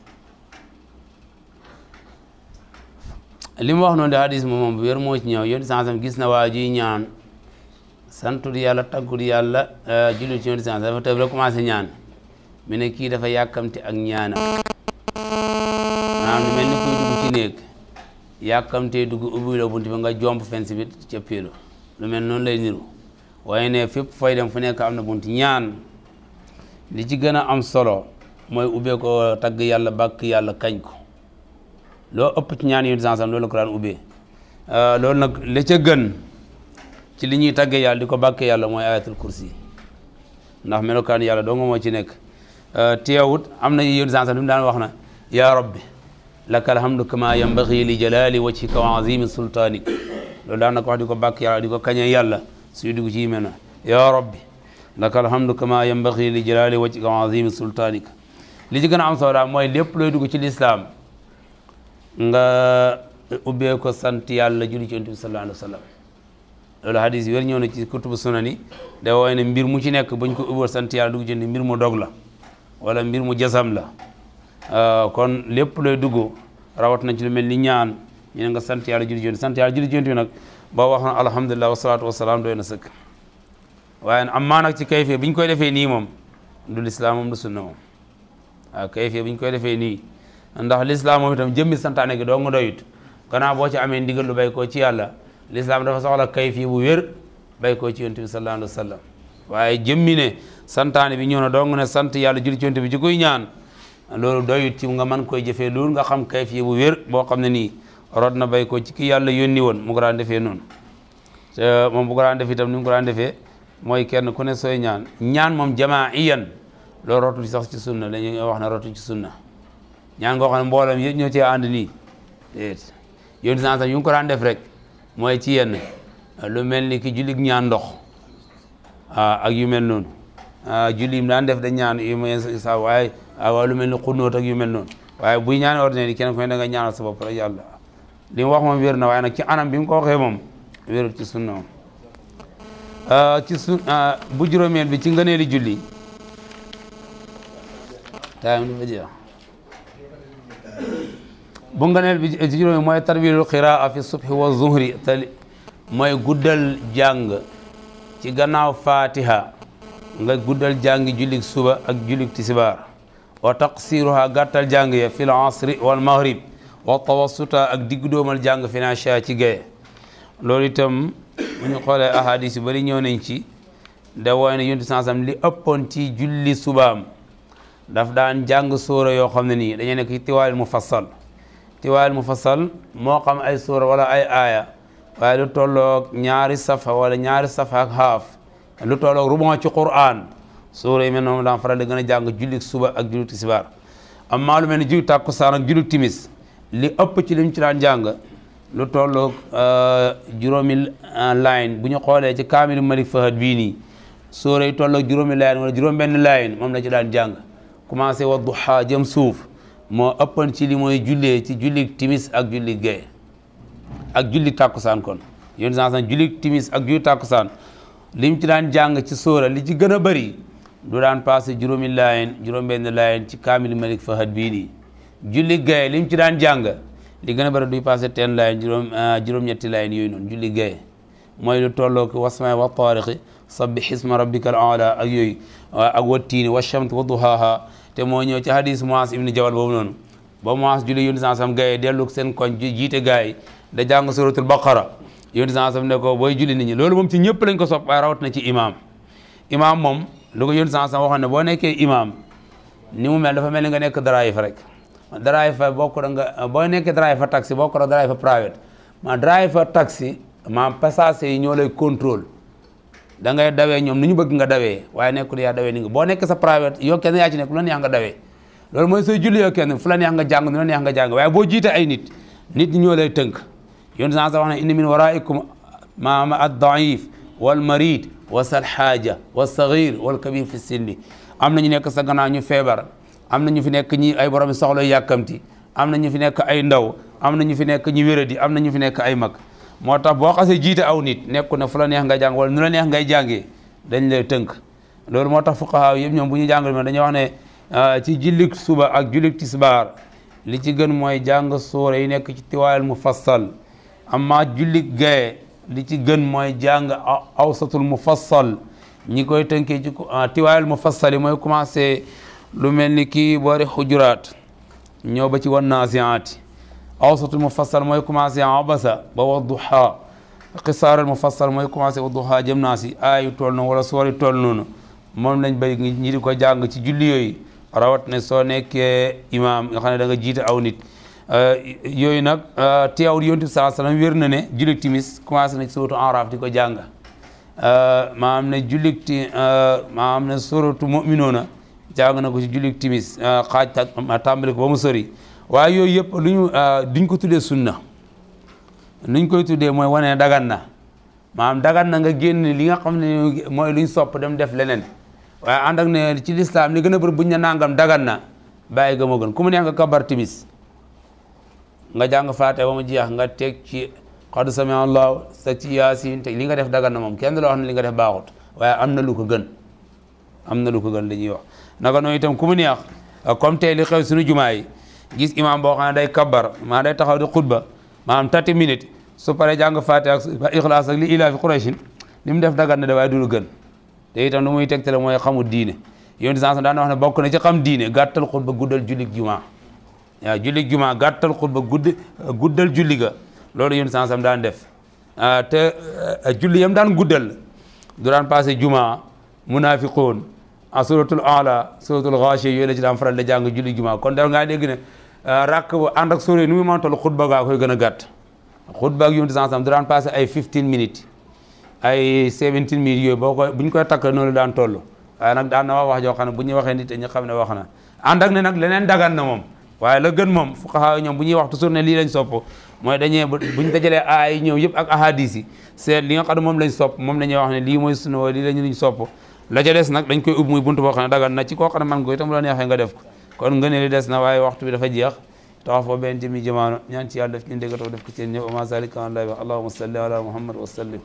li mu wax noonu de hadis moom bu wér moo ci ñëw yonent sansam gis na waa juy ñaan santul yàlla taggul yàlla julli ci yonent sansam dafa tëb rek commencé ñaan mu ne kii dafa yàkkamti ak ñaanam maanaam lu mel ni kuy dugg ci néeg yàkkamtee dugg ubbi la bunt bi nga jomp fenn si bi ca péelu lu mel noonu lay niru waaye ne fépp fay dem fu nekk am na bunt ñaan li ci gën a am solo mooy ubbee ko tagg yàlla bàkk yàlla kañ ko loo ëpp ci ñaan yu sansam loolu la ko daan ubbee loolu nag la ca gën ci li ñuy tàggee yàlla di ko bàkkee yàlla mooy ayatul kursi ndax melokaan yàlla doo nga moo ci nekk teewut am na yu sansam li mu daan wax na yaa rabbi laka alhamdu kama yambaghi li jalali wajhika wa azimi sultanik loolu daan na ko wax di ko bàkk yàlla di ko kañee yàlla suy dugg ci mel na yaa rabbi laka alhamdu kama yambaghi li jalali wajhika wa azimi sultanik li ci gën a am solo daal mooy lépp looy dugg ci lislaam nga ubbee ko sant yàlla julli ci yonent bi sallallahu alayhi wa sallam loolu hadis wér ñëw na ci kutubu sunani da wooy ne mbir mu ci nekk buñ ko ubbee sant yàlla dugg ci mbir mu dog la wala mbir mu jasam la kon lépp looy dugg rawat na ci lu mel ni ñaan ñu ne nga sant yàlla julli ci yonent sant yàlla julli ci yonent bi nag ba wax na alhamdulilah wasalaatu wasalaam doy na sëkk waaye amaa nag ci kayfee bi ñu koy defee nii moom du lislaam moom du sunna moom waaw kayfee bi ñu koy defee nii ndax lislaam moom itam jëmmi santaane gi doo nga doyut gannaaw boo ci amee ndigal lu bay koo ci yàlla lislaam dafa soxla kayfee bu wér bay koo ci yonent bi sallallahu alayhi wa sallam waaye jëmmi ne santaane bi ñëw na doo nga ne sant yàlla julli ci yonent bi ci kuy ñaan loolu doyut ci nga mën koy jëfee loolu nga xam kayfee bu wér boo xam ne nii rod na bay ko ci ki yàlla yónni woon mu ko daan defee noonu te moom bu ko daan def itam ni mu ko daan defee mooy kenn ku ne sooy ñaan moom jamaa'iyan loolu rotul sax ci sunna dañuy wax ne rotul ci sunna ñaan ngoo xam ne mboolem yëpp ñoo cee ànd nii déet yoon sax yu ngi ko daan def rek mooy ci yenn lu mel ni ki jullig ñaan ndox ak yu mel noonu julli mu daan def da ñaan yu mel sa waaye lu mel ni xunóot ak yu mel noonu waaye buy ñaan ordinaire yi kenn ku ne da nga ñaanal sa bopp rek yàlla li mu wax moom wér na waaye nag ci anam bi mu ko waxee moom wérul ci sunna moom bu juróomeel bi ci ngëneeli julli taam du fa jeex bu ngëneel bi ci juróomeel mooy tarwilul qiraa fi subhi wa zuhri mooy guddal jàng ci gannaaw fatiha nga guddal jàngi jullik suba ak jullik tisibaar wa taqsiruha gàttal jàng ya fil asri wal maghrib wa tawassuta ak diggu doomal jàng fi nasha ci gaye loolu itam bu ñu xoolee ahadis yu bari ñëw nañ ci da wooy ne yonent sansam li ëppoon ci julli subaam daf daan jàng sóora yoo xam ne nii dañu nekk ci tiwaayil mufassal moo xam ay sóora wala ay aaya waaye lu tolloog ñaari safa wala ñaari safa ak haaf lu tolloog rubon ci Qur'an sóora yi mel noonu daan faral di gën a jàng julli suba ak julli tisbaar amma lu mel ni julli tàkkusaan ak julli timis li ëpp ci lim ci daan jàng lu tolloog juróomi line bu ñu xoolee ci kaamilu Malik Fahad bii nii sóora yi tolloog juróomi line wala juróom benn line moom la ci daan jàng commencé wa duha jëm suuf moo ëppan ci li mooy jullee ci julli timis ak julli gaye ak julli tàkkusaan kon yoon san julli timis ak julli tàkkusaan lim ci daan jàng ci sóora li ci gën a bëri du daan passé juróomi line juróom benn line ci kaamilu Malik Fahad bii nii julli gaye lim ci daan jàng li gën a bëri duy passé ten line juróom-ñetti line yooyu noonu julli gaye mooy lu tolloo ki wasmaa wa taariqi sabbih isma rabbika al aala ak yooyu ak wattiini wa shamsi wa duhaaha te moo ñëw ci hadis Muaz ibn Jabal boobu noonu ba Muaz julli yónni sansam gaye dellu seen koñ jiite gaay da jàng suratul baqara yónni sansam ne ko booy julli nit ñi loolu moom ci ñëpp lañ ko sopp waaye rawat na ci imam moom lu ko yónni sansam waxoon ne boo nekkee imam ni mu mel dafa mel ni nga nekk drive rek drive bokk da nga boo nekkee drive taxi bokk da drive private ma drive taxi ma passager yi ñoo lay contrôle da ngay dawee ñoom ni ñu bëgg nga dawee waaye nekkul yaa dawee ni nga boo nekk sa private yow kenn yaa ci nekk lu la neex nga dawee loolu mooy sooy julli yow kenn fu la neex nga jàng nu la neex nga jàng waaye boo jiite ay nit ñi ñoo lay tënk yoon sa wax ne inna min waraikum ma ad-da'if wal marid wa sal haaja wa saghir wal kabir fi sinni am na ñu nekk sa gannaaw ñu feebar am na ñu fi nekk ñi ay borom soxla yàkkamti am na ñu fi nekk ay ndaw am na ñu fi nekk ñi wéradi am na ñu fi nekk ay mag moo tax boo xasee jiite aw nit nekku ne fu la neex nga jàng wala nu la neex ngay jàngee dañ lay tënk loolu moo tax fuqaha yëpp ñoom bu ñu jàngal dañuy wax ne ci jullik suba ak jullik tisbaar li ci gën mooy jàng suura yi nekk ci tiwaayal mufassal amma jullik gaye li ci gën mooy jàng awsatul mufassal ñi koy tënkee ci tiwaayal mufassal yi mooy commencé lu mel ni kii boori xujuraat ñëw ba ci wan naasiaati awsatul mufassal mooy commencé abasa ba wa duha xisaaral mufassal mooy commencé wa duha jëm naa si aayu toll noonu wala soori toll noonu moom lañ bëri ñi di ko jàng ci julli yooyu rawat ne soo nekkee imaam nga xam ne da nga jiite aw nit yooyu nag teewul yonent bi sallallahu alayhi wasallam wér na ne jullit timis commencé na ci suuratu Araaf di ko jàng maam ne jullit maam ne suuratu mu'minuuna jàng na ko ci jullit timis xaaj tàmbali ko ba mu sori waaye yooyu yëpp lu ñu duñ ko tuddee sunna nuñ koy tuddee mooy wane ne dagan na maanaam dagan na nga génn li nga xam ne mooy luñ sopp dem def leneen waaye ànd ak ne ci lislaam li gën a bëri buñ ne nangam dagan na bàyyi ga moo gën ku mu neex nga kabar timis nga jàng faate ba mu jeex nga teg ci qad sami allahu sa ci yaasin te li nga def dagan na moom kenn du la wax ne li nga def baaxut waaye am na lu ko gën am na lu ko gën la ñuy wax naka noonu itam ku mu neex comme tey li xew suñu jumaa yi gis imam boo xam ne day kabar maa day taxaw di xutba maanaam 30 minutes su paree jàng faate ak ixlaas ak li ilaa fi qurayshin li mu def dagan na de waaye du lu gën te itam lu muy tegtale mooy xamul diine yonent sans daan wax ne bokk na ci xam diine gàttal xutba guddal jullig jumaa waaw jullig jumaa gàttal xutba guddal julli ga loolu yonent sans daan def te julli yam daan guddal du daan passé jumaa munaafiqoon suratul ala suratul Ghaashiya yooyu la ci daan faral di jàng julli jumaa kon daf ngaa dégg ne rakk bu ànd ak sori nu muy mën a toll xutba gaa koy gën a gàtt xutba ak yonent sans du daan passé ay 15 minutes ay 17 minutes yooyu boo ko bu ñu koy takk noonu daan toll waaye nag daan na wax joo xam ne bu ñuy waxee nit ñi xam ne wax na ànd ak ne nag leneen dagan na moom waaye la gën moom fuqaha ñoom bu ñuy wax toujours ne lii lañ sopp mooy dañee buñ dajalee aay ñëw yëpp ak ahadis yi seet li nga xam ne moom lañ sopp moom la ñuy wax ne lii mooy sunna wala lii la ñu sopp la ca des nag dañ koy ub muy buntu boo xam ne dagan na ci koo xam ne man ko itam la neexee nga def ko kon nga ne li des na waaye waxtu bi dafa jeex taxaw foo benn jëmi jamaano ñaan ci yàlla def ñu déggatoo def ko ci ñëpp ama zalika an lay wax allahumma salli ala muhammad wa sallim